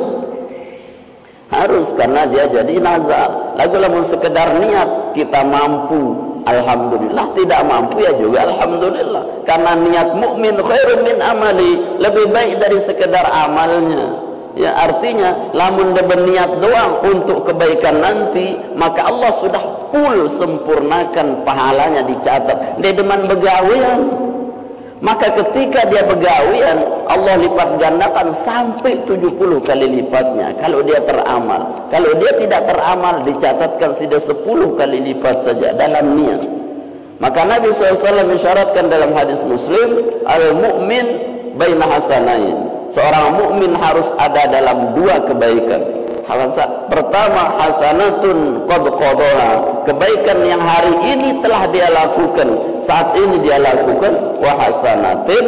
[SPEAKER 2] harus karena dia jadi nazar. Lagu lamun sekedar niat kita mampu, alhamdulillah. Tidak mampu ya juga alhamdulillah, karena niat mukmin khairun min amali, lebih baik dari sekedar amalnya. Ya, artinya lamun dia berniat doang untuk kebaikan nanti, maka Allah sudah full sempurnakan pahalanya, dicatat. Dia demen begawian, maka ketika dia begawian Allah lipat gandakan sampai 70 kali lipatnya kalau dia teramal. Kalau dia tidak teramal dicatatkan sudah 10 kali lipat saja dalam niat. Maka Nabi SAW mensyaratkan dalam hadis Muslim, al-mu'min baina hasanain. Seorang mukmin harus ada dalam 2 kebaikan. Pertama, hasanatun qad qadaha, kebaikan yang hari ini telah dia lakukan, saat ini dia lakukan, wa hasanatin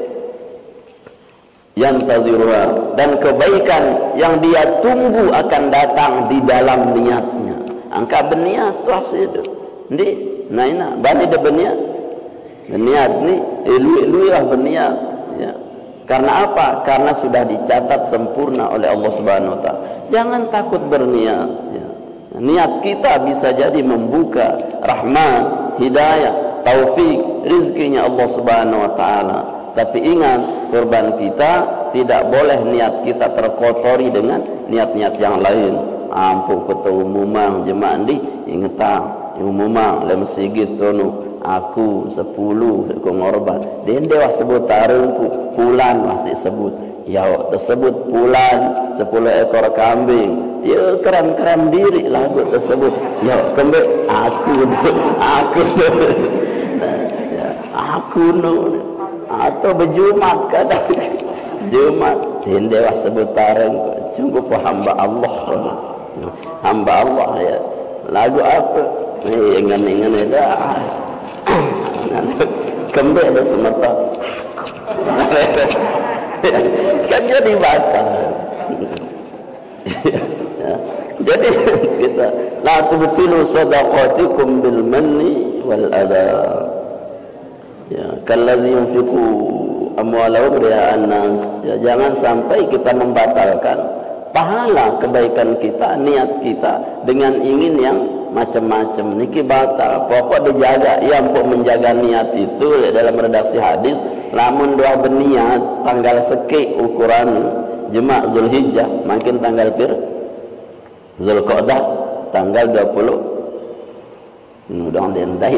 [SPEAKER 2] yantaziruha, dan kebaikan yang dia tunggu akan datang di dalam niatnya. Angka berniat tuh hasil ndi naina bani de berniat ni lui berniat ya. Karena apa? Karena sudah dicatat sempurna oleh Allah Subhanahu wa taala. Jangan takut berniat ya. Niat kita bisa jadi membuka rahmat, hidayah, taufik, rezekinya Allah Subhanahu wa taala. Tapi ingat, korban kita tidak boleh niat kita terkotori dengan niat-niat yang lain. Ampu ketua umumang jemaah di ingetang umumang lem sigit tonu aku 10 ku ngorban den dewa sebut tarungku pulan masih sebut ya tersebut pulan 10 ekor kambing dia kram-kram diri lagu tersebut ya kembe aku atau berjumat kadang jumat den dewa sebut tarungku cukup hamba Allah ya. Lagu apa ingan-ingan ada kembe ada semata kan jadi batal ya. Jadi kita la tubtilu sadaqatikum bil manni wal adha ya kalladzi yunfiqu amwalahum ria'an nas ya, jangan sampai kita membatalkan pahala kebaikan kita, niat kita dengan ingin yang macam-macam. Niki batal. Pokok dijaga, ya untuk menjaga niat itu dalam redaksi hadis. Lamun doa berniat tanggal seki ukuran jemaah Zulhijjah, makin tanggal pir Zulqa'dah tanggal 20. Mudah diendai.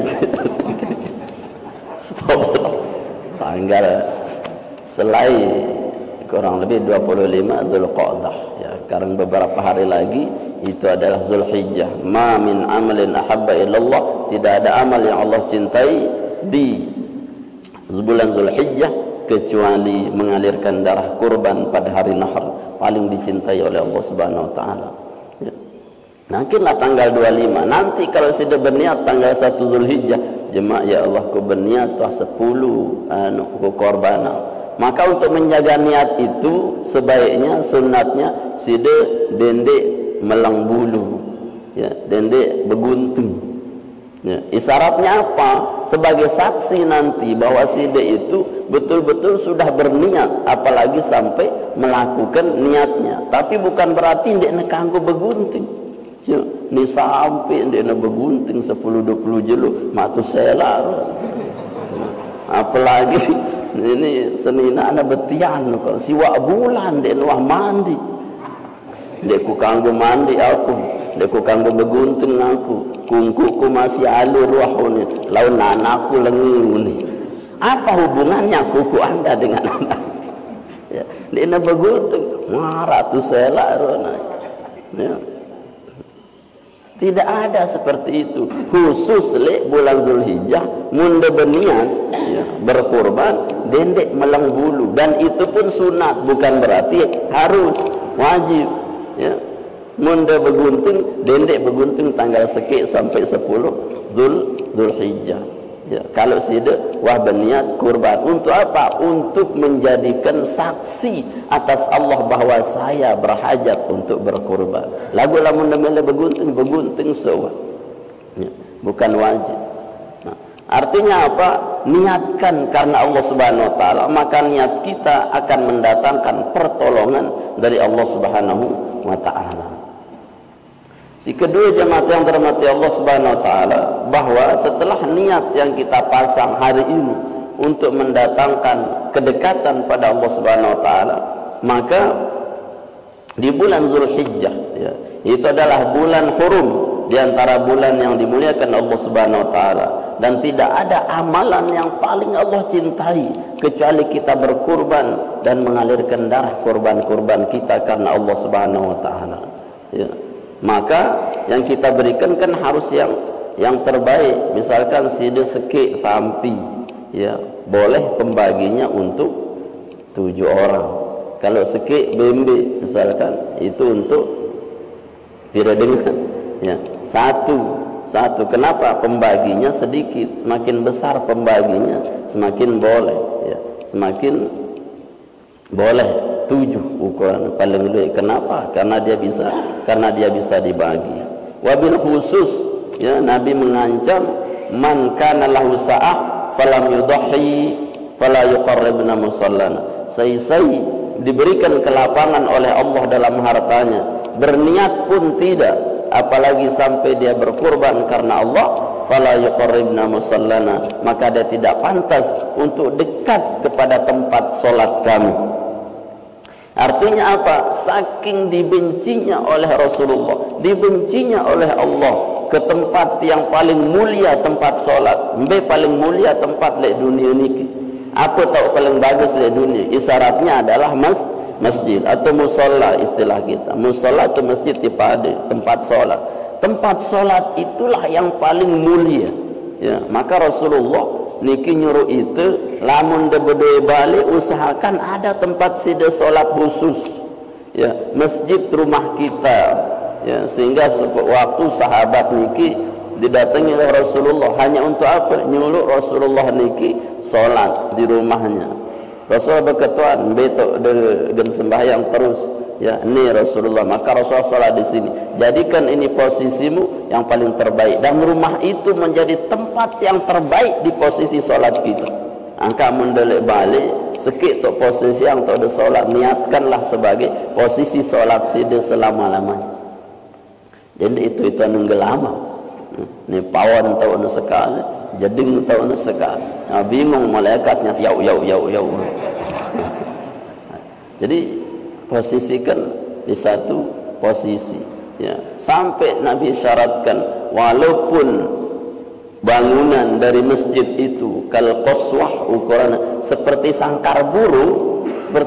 [SPEAKER 2] Stop. Tanggal selai kurang lebih 25 Zulqa'dah ya, karena beberapa hari lagi itu adalah Zulhijjah. Ma min amalin ahabba ilallah, tidak ada amal yang Allah cintai di bulan Zulhijjah kecuali mengalirkan darah kurban pada hari Nahr, paling dicintai oleh Allah Subhanahu wa taala ya. Nantilah tanggal 25 nanti kalau sudah berniat tanggal 1 Zulhijjah jemaah ya Allah ku berniat tuh 10 ku korbana. Maka untuk menjaga niat itu sebaiknya sunnatnya side dende melang bulu ya, dende begunting ya. Isyaratnya apa? Sebagai saksi nanti bahwa side itu betul-betul sudah berniat, apalagi sampai melakukan niatnya. Tapi bukan berarti ndek nekanggo begunting ya, ni sampai ndek begunting 10-20 jelu matu selar. apalagi ini senina ana betian kalau siwa bulan den wah mandi deku kanggo mandi aku deku kanggo begunting aku kungkuku masih alur wahune laun anakku lengi apa hubungannya kuku anda dengan anak ya dina begunting ratu sela ya. Tidak ada seperti itu khusus le bulan Zulhijjah munda benian ya, berkurban dendek melang bulu dan itu pun sunat bukan berarti harus wajib ya munda begunting dendek begunting tanggal sekik sampai 10 Zulhijjah ya kalau sida wah berniat kurban untuk apa? Untuk menjadikan saksi atas Allah bahwa saya berhajat untuk berkurban. Lagu lamun demele begunting sewa ya, bukan wajib. Nah, artinya apa? Niatkan karena Allah Subhanahu wa taala, maka niat kita akan mendatangkan pertolongan dari Allah Subhanahu wa taala. Si kedua jemaat yang dirahmati Allah Subhanahu wa taala, bahwa setelah niat yang kita pasang hari ini untuk mendatangkan kedekatan pada Allah Subhanahu wa taala, maka di bulan Zulhijjah ya, itu adalah bulan hurum di antara bulan yang dimuliakan Allah Subhanahu wa taala, dan tidak ada amalan yang paling Allah cintai kecuali kita berkurban dan mengalirkan darah kurban-kurban kita karena Allah Subhanahu wa taala ya. Maka yang kita berikan kan harus yang terbaik. Misalkan sida sekik sampi ya, boleh pembaginya untuk 7 orang. Kalau sekik bembe misalkan itu untuk tidak dengan ya, satu. Kenapa? Pembaginya sedikit. Semakin besar pembaginya semakin boleh ya, semakin boleh 7 ukuran paling luas. Kenapa? Karena dia bisa dibagi. Wabil khusus ya, Nabi mengancam man kana lahu sa'ah falam yudhi fala yuqarribna musallana. Sai diberikan kelapangan oleh Allah dalam hartanya, berniat pun tidak, apalagi sampai dia berkurban karena Allah, fala yuqarribna musallana, maka dia tidak pantas untuk dekat kepada tempat solat kami. Artinya apa? Saking dibencinya oleh Rasulullah, dibencinya oleh Allah ke tempat yang paling mulia, tempat solat. Mbe paling mulia tempat le dunia niki. Apa tahu paling bagus le dunia? Isyaratnya adalah masjid atau musola istilah kita. Musola atau masjid tipade tempat solat. Tempat solat itulah yang paling mulia. Ya, maka Rasulullah niki nyuruh itu lamun de bedoe balik usahakan ada tempat sida solat khusus ya, masjid rumah kita ya, sehingga waktu sahabat niki didatangi oleh Rasulullah hanya untuk apa? Nyuruh Rasulullah niki solat di rumahnya. Rasulullah berketuan betok dengan sembahyang terus ya, ini Rasulullah, maka Rasulullah sholat di sini. Jadikan ini posisimu yang paling terbaik, dan rumah itu menjadi tempat yang terbaik di posisi sholat kita. Angka mendelik balik sekit tu posisi yang tu ada sholat, niatkanlah sebagai posisi sholat sida selama-lamanya. Jadi itu nenggelama. Ni pawan tahu anu sekali, jeding tahu anu sekali. Nah, bingung malaikatnya, yau. Jadi posisikan di satu posisi ya, sampai Nabi syaratkan walaupun bangunan dari masjid itu kal qaswah, ukuran seperti sangkar burung,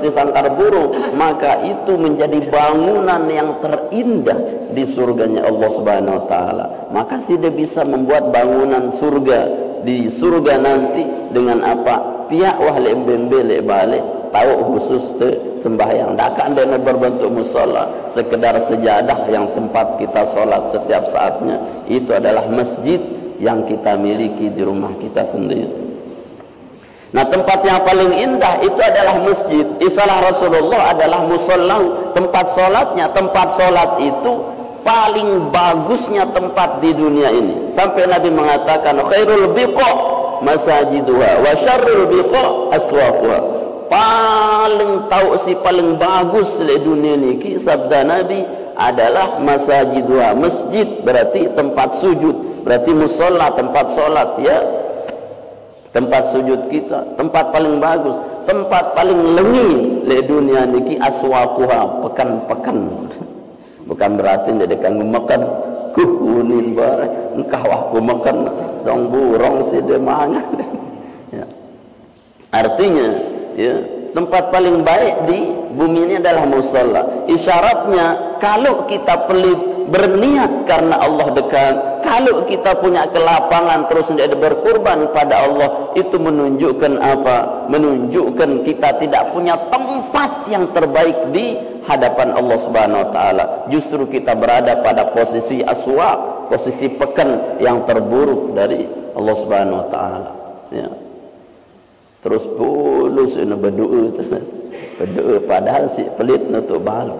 [SPEAKER 2] maka itu menjadi bangunan yang terindah di surganya Allah Subhanahu wa taala. Maka dia bisa membuat bangunan surga di surga nanti dengan apa? Pihak wah lembele balik tahu khusus te sembahyang dakan dan berbentuk musola, sekedar sejadah yang tempat kita sholat setiap saatnya. Itu adalah masjid yang kita miliki di rumah kita sendiri. Nah, tempat yang paling indah itu adalah masjid. Istilah Rasulullah adalah musollah, tempat sholatnya. Tempat sholat itu paling bagusnya tempat di dunia ini, sampai Nabi mengatakan khairul biqa masajiduha wa syarrul biqa aswaquha. Paling tahu si paling bagus di dunia niki, sabda Nabi adalah masajiduha, masjid berarti tempat sujud, berarti musola tempat solat ya. tempat sujud kita, tempat paling bagus, tempat paling lengi di dunia niki aswaquha, pekan-pekan. Bukan berarti dia kanggo makan kuhunin bare engkau aku makan dong burong si dia mangan. Ya. Artinya ya, tempat paling baik di bumi ini adalah musalla. Isyaratnya kalau kita pelit berniat karena Allah dekat, kalau kita punya kelapangan terus tidak berkurban pada Allah, itu menunjukkan apa? Menunjukkan kita tidak punya tempat yang terbaik di hadapan Allah Subhanahu wa taala. Justru kita berada pada posisi aswaq, posisi pekan yang terburuk dari Allah Subhanahu wa taala. Ya. Terus pulus ini berdoa, padahal si pelit nutuk balu.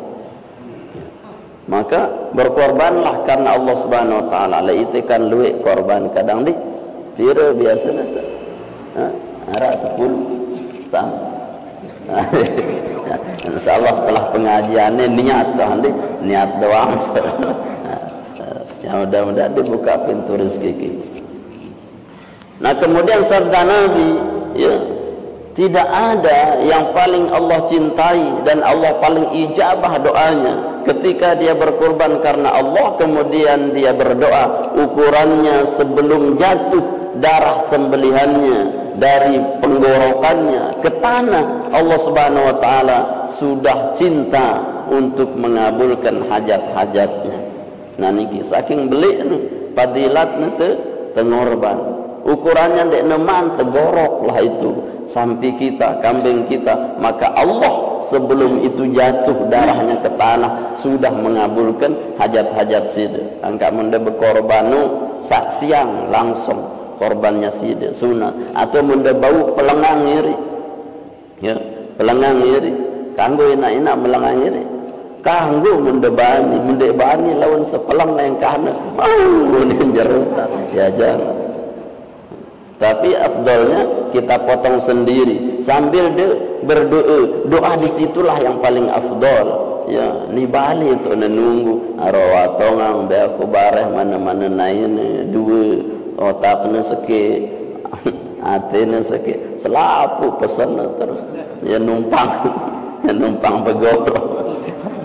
[SPEAKER 2] Maka berkorbanlah karena Allah Subhanahu wa taala. La itikan luik korban kadang di pira biasanya. Arak 10 sam. Insyaallah setelah pengajian ini niat doang. Ya mudah-mudahan dibuka pintu rezeki kita. Nah, kemudian sabda Nabi, ya, tidak ada yang paling Allah cintai dan Allah paling ijabah doanya ketika dia berkorban karena Allah, kemudian dia berdoa ukurannya sebelum jatuh darah sembelihannya dari penggorokannya ke tanah. Allah Subhanahu wa taala sudah cinta untuk mengabulkan hajat-hajatnya. Nah niki saking belik nu padilatna teu tengorban. Ukurannya dek neman tegorok lah itu sampai kita, kambing kita, maka Allah sebelum itu jatuh darahnya ke tanah sudah mengabulkan hajat-hajat sida. Angka mende berkorbanu saksiang langsung korbannya sida sunat, atau mende bau pelengang ngiri, ya pelengang ngiri kanggo enak-enak melengang ngiri, kanggo mende bani lawan sepelang yang kahna jerutan ya jangan. Tapi afdalnya kita potong sendiri sambil berdoa. Doa disitulah yang paling afdal. Ya, ni bali itu nunggu arawatongang be aku bareh mana-mana nain dua otakna seke atena seke selapu pesan terus ya numpang begoro.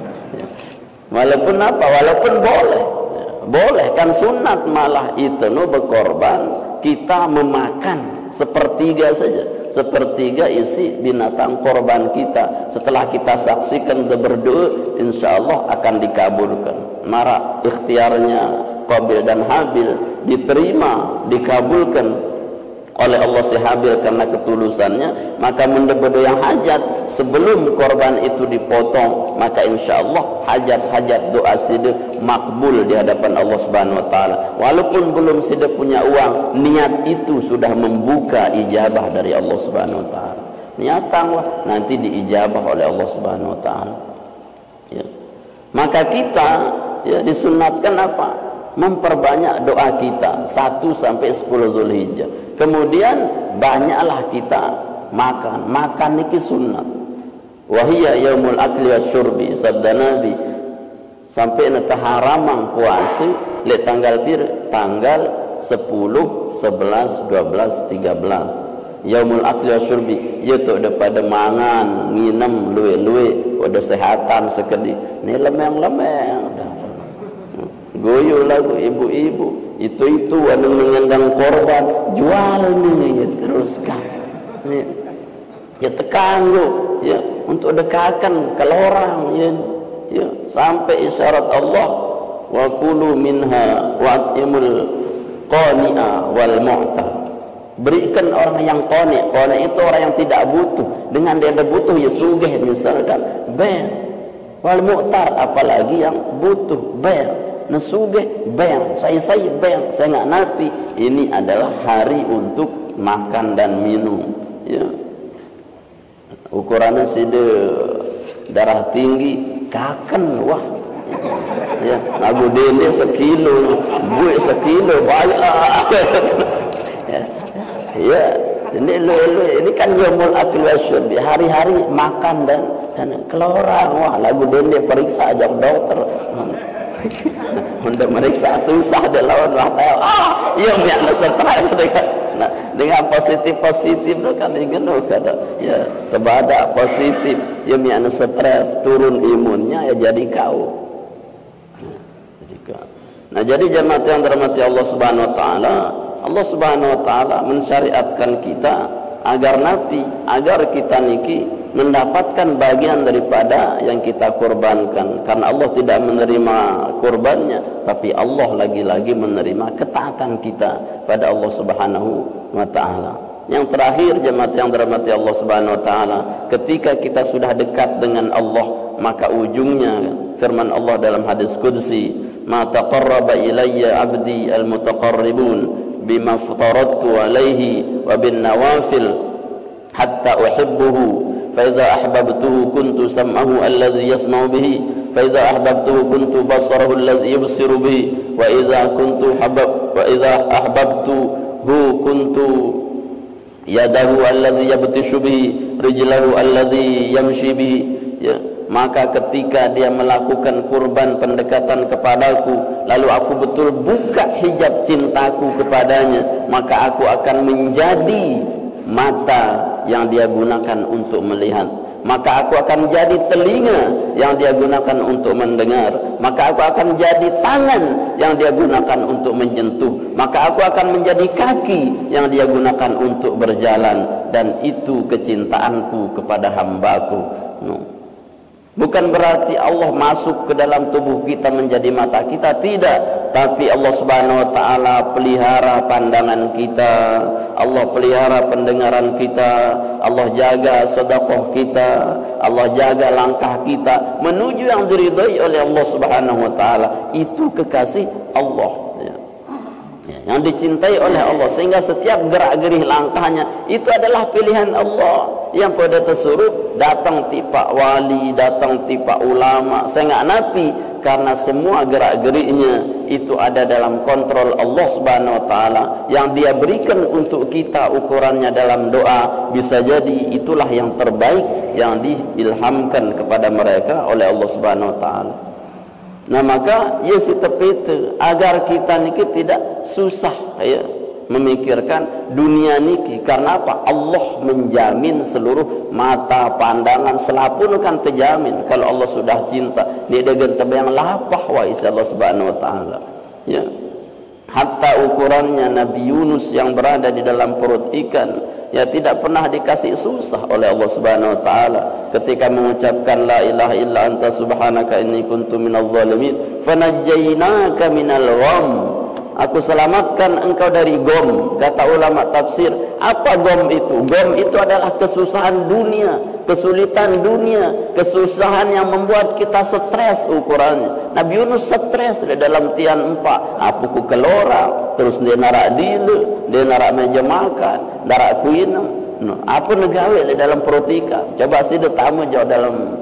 [SPEAKER 2] Walaupun apa? Walaupun boleh kan sunat malah itu no berkorban. Kita memakan sepertiga saja, sepertiga isi binatang korban kita. Setelah kita saksikan dan berdoa, insya Allah akan dikabulkan. Mara ikhtiarnya Qabil dan Habil diterima, dikabulkan oleh Allah si Habil karena ketulusannya. Maka mendebedo yang hajat sebelum korban itu dipotong, maka insya Allah hajat-hajat doa sida makbul di hadapan Allah Subhanahu wa taala. Walaupun belum sida punya uang, niat itu sudah membuka ijabah dari Allah Subhanahu wa taala. Niatanglah nanti diijabah oleh Allah Subhanahu wa taala. Ya. Maka kita ya disunatkan apa? Memperbanyak doa kita 1 sampai 10 Zulhijjah. Kemudian banyaklah kita makan niki sunnat. Wahia yaumul akli wasyurbi, sabda Nabi sampai neta haramang puasa le tanggal pir tanggal 10, 11, 12, 13 yaumul akli wasyurbi, ieu pada mangan nginem luwe-luwe pada sehatan sekedi ni lemeng-lemeng goyo lagu ibu-ibu itu ada mengendang korban jual nih ya, terus nih ya tekanggu ya untuk dekakan kalau orang ya sampai isyarat Allah wa kulu minha wa atimul qani'a wal mu'ta, berikan orang yang qani itu orang yang tidak butuh, dengan dia ada butuh ya sugih misalkan bayar, wal mu'tar apalagi yang butuh bayar, nasuge bayang, saya bayang, saya nggak napi. Ini adalah hari untuk makan dan minum. Ya. Ukurannya sida darah tinggi, kaken wah. Ya, abu dende sekilo, buik sekilo, banyak. Ya, ini kan yaumul akil wasyurb, hari-hari makan dan kelorang. Wah, lagu dende periksa ajak dokter. Untuk meriksa susah dia lawan lah tahu. Yang stres dekat Nah, dengan positif tu kan ingin kada ya terbada positif ya mian stres turun imunnya ya jadi kau. Nah, jadi jemaat yang dirahmati Allah Subhanahu wa taala, Allah Subhanahu wa taala mensyariatkan kita agar kita niki mendapatkan bagian daripada yang kita korbankan, karena Allah tidak menerima kurbannya, tapi Allah lagi-lagi menerima ketaatan kita pada Allah Subhanahu wa taala. Yang terakhir jemaat yang dirahmati Allah Subhanahu wa taala, ketika kita sudah dekat dengan Allah, maka ujungnya firman Allah dalam hadis qudsi, ma taqarraba ilayya 'abdi al-mutaqarribun bima aftaradtu alaihi wa bin nawafil hatta uhibbuhu fa idza ahbabtuhu kuntu sam'ahu alladhi yasma'u bihi fa idza ahbabtuhu kuntu basarahu alladhi yubsiru bihi wa idza ahbabtuhu kuntu yadahu alladhi yabtishu bihi rijlahu alladhi yamshi bihi. Ya, maka ketika dia melakukan kurban pendekatan kepadaku, lalu aku betul buka hijab cintaku kepadanya, maka aku akan menjadi mata yang dia gunakan untuk melihat, maka aku akan jadi telinga yang dia gunakan untuk mendengar, maka aku akan jadi tangan yang dia gunakan untuk menyentuh, maka aku akan menjadi kaki yang dia gunakan untuk berjalan. Dan itu kecintaanku kepada hambaku. Bukan berarti Allah masuk ke dalam tubuh kita menjadi mata kita, tidak. Tapi Allah Subhanahu wa taala pelihara pandangan kita, Allah pelihara pendengaran kita, Allah jaga sedekah kita, Allah jaga langkah kita menuju yang diridhai oleh Allah Subhanahu wa taala. Itu kekasih Allah, yang dicintai oleh Allah, sehingga setiap gerak-gerih langkahnya itu adalah pilihan Allah. Yang pada tersuruh datang tipa wali, datang tipa ulama, saya nggak napi, karena semua gerak-geriknya itu ada dalam kontrol Allah Subhanahu wa taala. Yang dia berikan untuk kita ukurannya dalam doa, bisa jadi itulah yang terbaik yang diilhamkan kepada mereka oleh Allah Subhanahu wa taala. Nah, maka ya si tepit agar kita niki tidak susah ya memikirkan dunia niki. Karena apa? Allah menjamin seluruh mata, pandangan, selapun kan terjamin. Kalau Allah sudah cinta, dia dengan yang lapah wa isa Allah Subhanahu wa taala. Ya. Hatta ukurannya Nabi Yunus yang berada di dalam perut ikan, ya tidak pernah dikasih susah oleh Allah Subhanahu wa taala ketika mengucapkan la ilaha illa anta subhanaka inni kuntu minadh dhalimin fanajjaynaka minal gham. Aku selamatkan engkau dari gom. Kata ulama tafsir, apa gom itu? Gom itu adalah kesusahan dunia, kesulitan dunia, kesusahan yang membuat kita stres ukurannya. Nabi Yunus stres di dalam tian empat. Apa ku kelora, terus dia narak dilu, dia narak meja makan, narak kuinem. No, apa negawe di dalam perut ikan? Coba sih dia tamu jauh dalam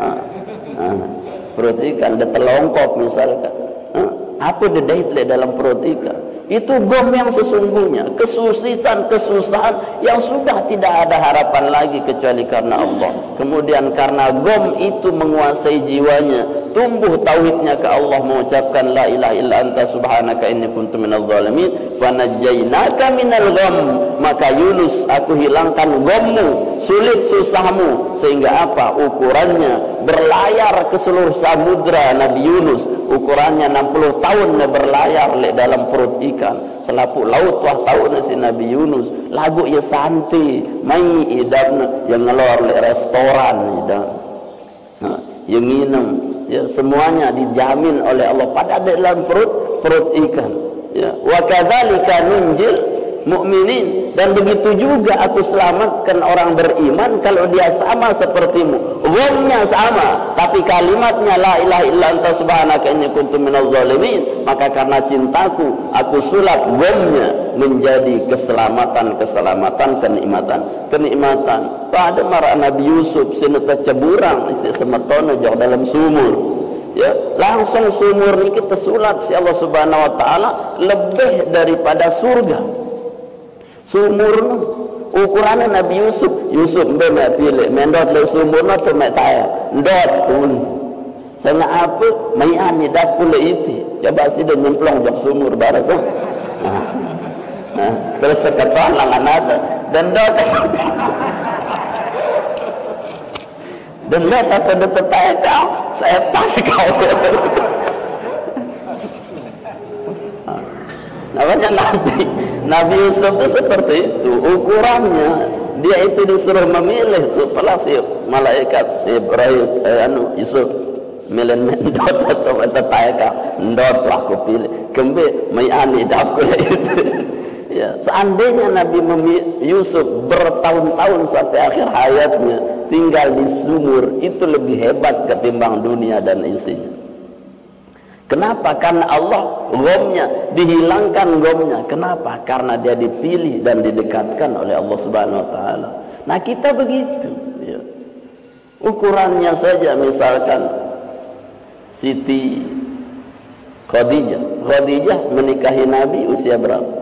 [SPEAKER 2] perut ikan, dia telongkop misalkan. Apa dedait dalam perut ikan? Itu gom yang sesungguhnya, kesusahan yang sudah tidak ada harapan lagi kecuali karena Allah. Kemudian karena gom itu menguasai jiwanya, tumbuh tauhidnya ke Allah, mengucapkan la ilaha illa anta subhanaka inni kuntu minadh dhalimin fanajjaynaka minal gham. Maka Yunus, aku hilangkan gommu, sulit susahmu, sehingga apa? Ukurannya berlayar ke seluruh samudra. Nabi Yunus ukurannya 60 tahun berlayar dalam perut ikan. Selaput laut wah tahu si Nabi Yunus. Lagu ya santai, mai idam yang ngelor le restoran idam. Yang nginem, ya semuanya dijamin oleh Allah pada dalam perut ikan. Ya, wa kadzalika nunjil mukminin, dan begitu juga aku selamatkan orang beriman kalau dia sama sepertimu, ghamnya sama tapi kalimatnya la ilaha illa anta subhanaka inni kuntu minadh dhalimin. Maka karena cintaku aku sulap ghamnya menjadi keselamatan, kenikmatan. Pada marah Nabi Yusuf sineta ceburang isi semetono jauh dalam sumur. Ya, langsung sumur ini kita sulap si Allah Subhanahu wa taala lebih daripada surga. Sumur ukurannya Nabi Yusuf mbe mek pilih mendot le sumur no to mek taya ndot tun sana apa mai ani dak kule iti coba si dan nyemplong jok sumur barasa Terus seketuan langan ada dan dota dan meta terdetek kau setan kau. Namanya Nabi Yusuf itu seperti itu ukurannya. Dia itu disuruh memilih setelah si malaikat Ibrahim Yusuf milih ndot atau tetayaka ndot aku pilih kembe mai ani dapku itu. Ya, seandainya Nabi Yusuf bertahun-tahun sampai akhir hayatnya tinggal di sumur, itu lebih hebat ketimbang dunia dan isinya. Kenapa? Karena Allah gomnya dihilangkan gomnya. Kenapa? Karena dia dipilih dan didekatkan oleh Allah Subhanahu Wa Taala. Nah kita begitu. Ya. Ukurannya saja misalkan Siti Khadijah menikahi Nabi usia berapa?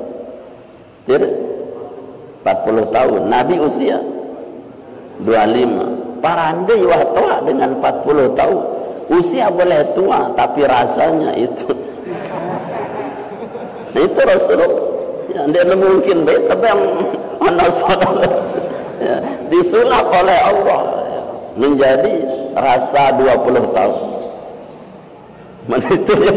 [SPEAKER 2] 40 tahun. Nabi usia 25. Parandai wah tua dengan 40 tahun. Usia boleh tua tapi rasanya itu. Nah, itu Rasulullah. Ya, dia mungkin baik tapi yang ya, disulap oleh Allah ya, menjadi rasa 20 tahun. Mana itu ya?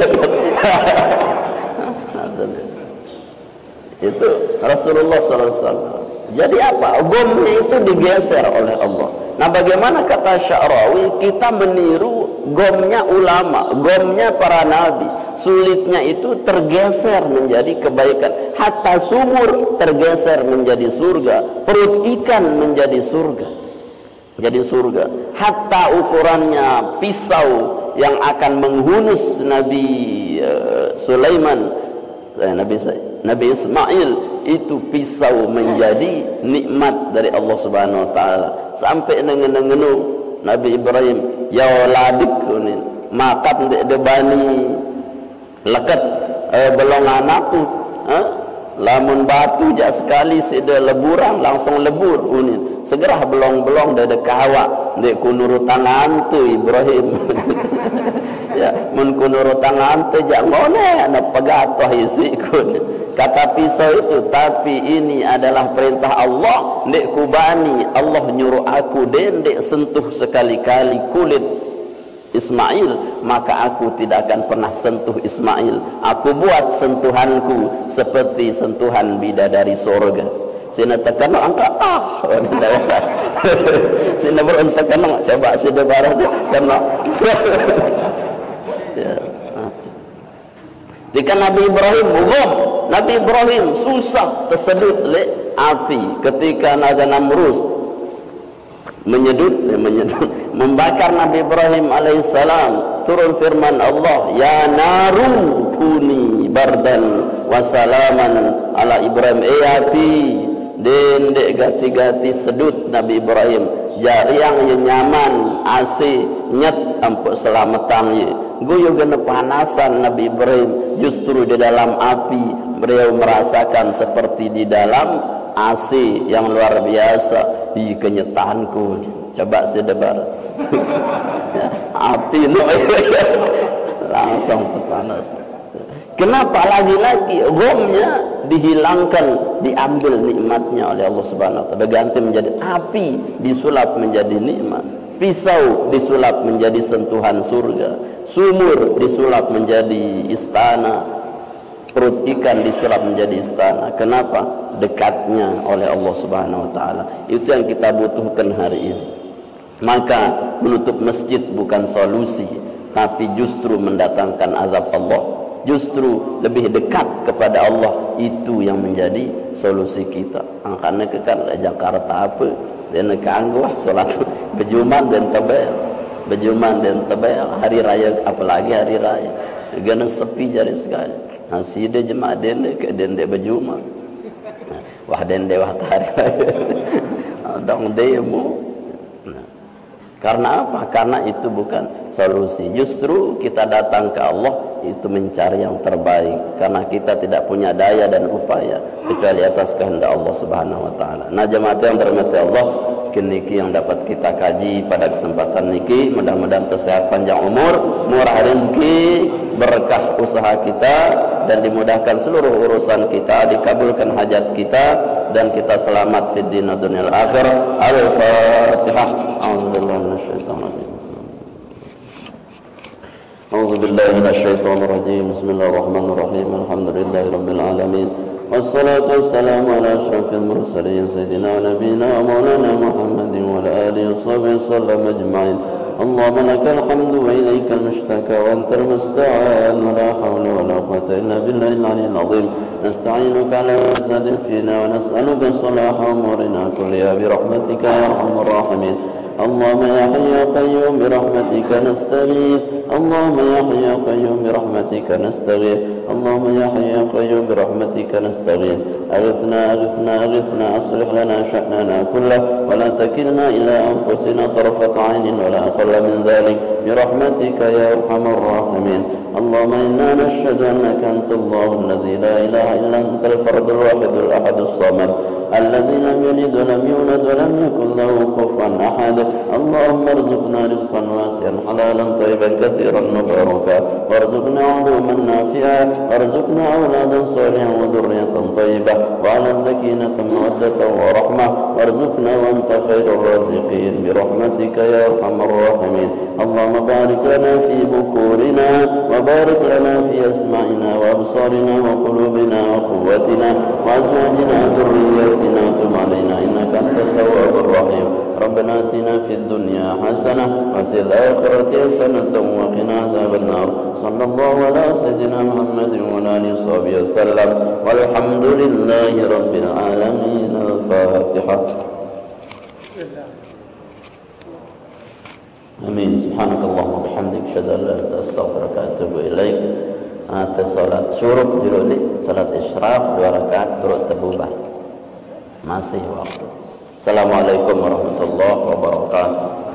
[SPEAKER 2] Itu Rasulullah SAW. Jadi apa? Gomnya itu digeser oleh Allah. Nah bagaimana kata Sya'rawi, kita meniru gomnya ulama, gomnya para nabi. Sulitnya itu tergeser menjadi kebaikan. Hatta sumur tergeser menjadi surga, perut ikan menjadi surga, jadi surga. Hatta ukurannya pisau yang akan menghunus Nabi Sulaiman, Nabi Ismail, itu pisau menjadi nikmat dari Allah Subhanahu Wa Taala. Sampai nengenu Nabi Ibrahim ya waladik kunin makat de bani lekat belong anakku lamun batu jak sekali sida leburan langsung lebur kunin segera belong-belong de kawa de kunurutan antu Ibrahim. Ya mun kunurutan antu jak ngone ana pegatoh isi kun. Kata pisau itu, tapi ini adalah perintah Allah. Ndek kubani, Allah nyuruh aku dendek sentuh sekali-kali kulit Ismail, maka aku tidak akan pernah sentuh Ismail. Aku buat sentuhanku seperti sentuhan bidadari surga. Sina tekan angka sina berontakan coba sina barang kena. Ya. Jika Nabi Ibrahim Nabi Ibrahim susah tersedut oleh api ketika Naga Namrus menyedut membakar Nabi Ibrahim alaihissalam. Turun firman Allah, ya naru kuni bardan wasalaman ala Ibrahim. Api dendek gati-gati sedut Nabi Ibrahim jariang yang nyaman AC nyet ampuk selamatan ye guyu gena panasan Nabi Ibrahim justru di dalam api beliau merasakan seperti di dalam AC yang luar biasa. Di kenyataanku coba sedebar ya, api no langsung terpanas. Kenapa lagi-lagi gomnya dihilangkan, diambil nikmatnya oleh Allah Subhanahu wa taala, berganti menjadi api disulap menjadi nikmat, pisau disulap menjadi sentuhan surga, sumur disulap menjadi istana, perut ikan disulap menjadi istana. Kenapa? Dekatnya oleh Allah Subhanahu wa taala. Itu yang kita butuhkan hari ini. Maka menutup masjid bukan solusi, tapi justru mendatangkan azab Allah. Justru lebih dekat kepada Allah, itu yang menjadi solusi kita. Karena kan Jakarta apa dan kangguh solat bejuman dan tebel hari raya, apalagi hari raya gana sepi jari sekali. Haside jemaah dende ke dende bejuman wah dende wah hari raya dong demo. Karena apa? Karena itu bukan solusi. Justru kita datang ke Allah itu mencari yang terbaik, karena kita tidak punya daya dan upaya kecuali atas kehendak Allah Subhanahu wa taala. Nah, jemaat yang dirahmati Allah, niki yang dapat kita kaji pada kesempatan niki, mudah-mudahan sehat panjang umur, murah rezeki, berkah usaha kita, dan dimudahkan seluruh urusan kita, dikabulkan hajat kita, dan kita selamat fid din dunyal akhir. Al-Fatihah. A'udzubillahi minasyaitonir rajim. A'udzubillahi minasyaitonir rajim. Bismillahirrahmanirrahim. Alhamdulillahi rabbil alamin. Wassalatu wassalamu ala asyrafil mursalin sayyidina wa nabiyina wa maulana Muhammadin wa ala alihi washabihi wasallam ajma'in. Allahumma lakal hamdu wa ilaikal mushtaka wa antal musta'an wa la hawla wa la quwwata illa billahil aliyyil azim. Nasta'inuka ala fasadin fina wa nas'aluka salaha umurina kulliha bi rahmatika ya arhamar rahimin. اللهم يا حي يا قيوم برحمتك نستغيث اللهم يا حي يا قيوم برحمتك نستغيث اللهم يا حي يا قيوم برحمتك نستغيث أغثنا أغثنا أغثنا أصلح لنا شأننا كله ولا تكلنا إلى أنفسنا طرفة عين ولا أقل من ذلك برحمتك يا أرحم الراحمين. اللهم إنا نشهد أنك أنت الله الذي لا إله إلا أنت الفرد الواحد الأحد الصمد الذي لم يلد ولم يولد ولم يكن له كفوا أحد. اللهم ارزقنا رزقا واسعا حلالا طيبا كثيرا مباركا وارزقنا علوما نافعا وارزقنا أولادا صالحا وذرية طيبة وعلى سكينة مودة ورحمة وارزقنا وأنت خير الرازقين برحمتك يا أرحم الراحمين. اللهم بارك لنا في بكورنا وبارك لنا في أسماعنا وأبصارنا وقلوبنا وقوتنا وأزواجنا وذرياتنا وتب علينا إنك أنت التواب الرحيم. ربنا آتنا في الدنيا حسنة وفي الآخرة حسنة وقنا عذاب النار. صلى الله على سيدنا محمد وعلى آله وصحبه وسلم والحمد لله رب العالمين. الفاتحة. Amin. Subhanakallahumma bihamdik asyhadu an la ilaha illa anta astaghfiruka wa atubu ilaik. Ada salat syuruk dulu, salat isyraq 2 rakaat terus tabubah. Masih waktu. Assalamualaikum warahmatullahi wabarakatuh.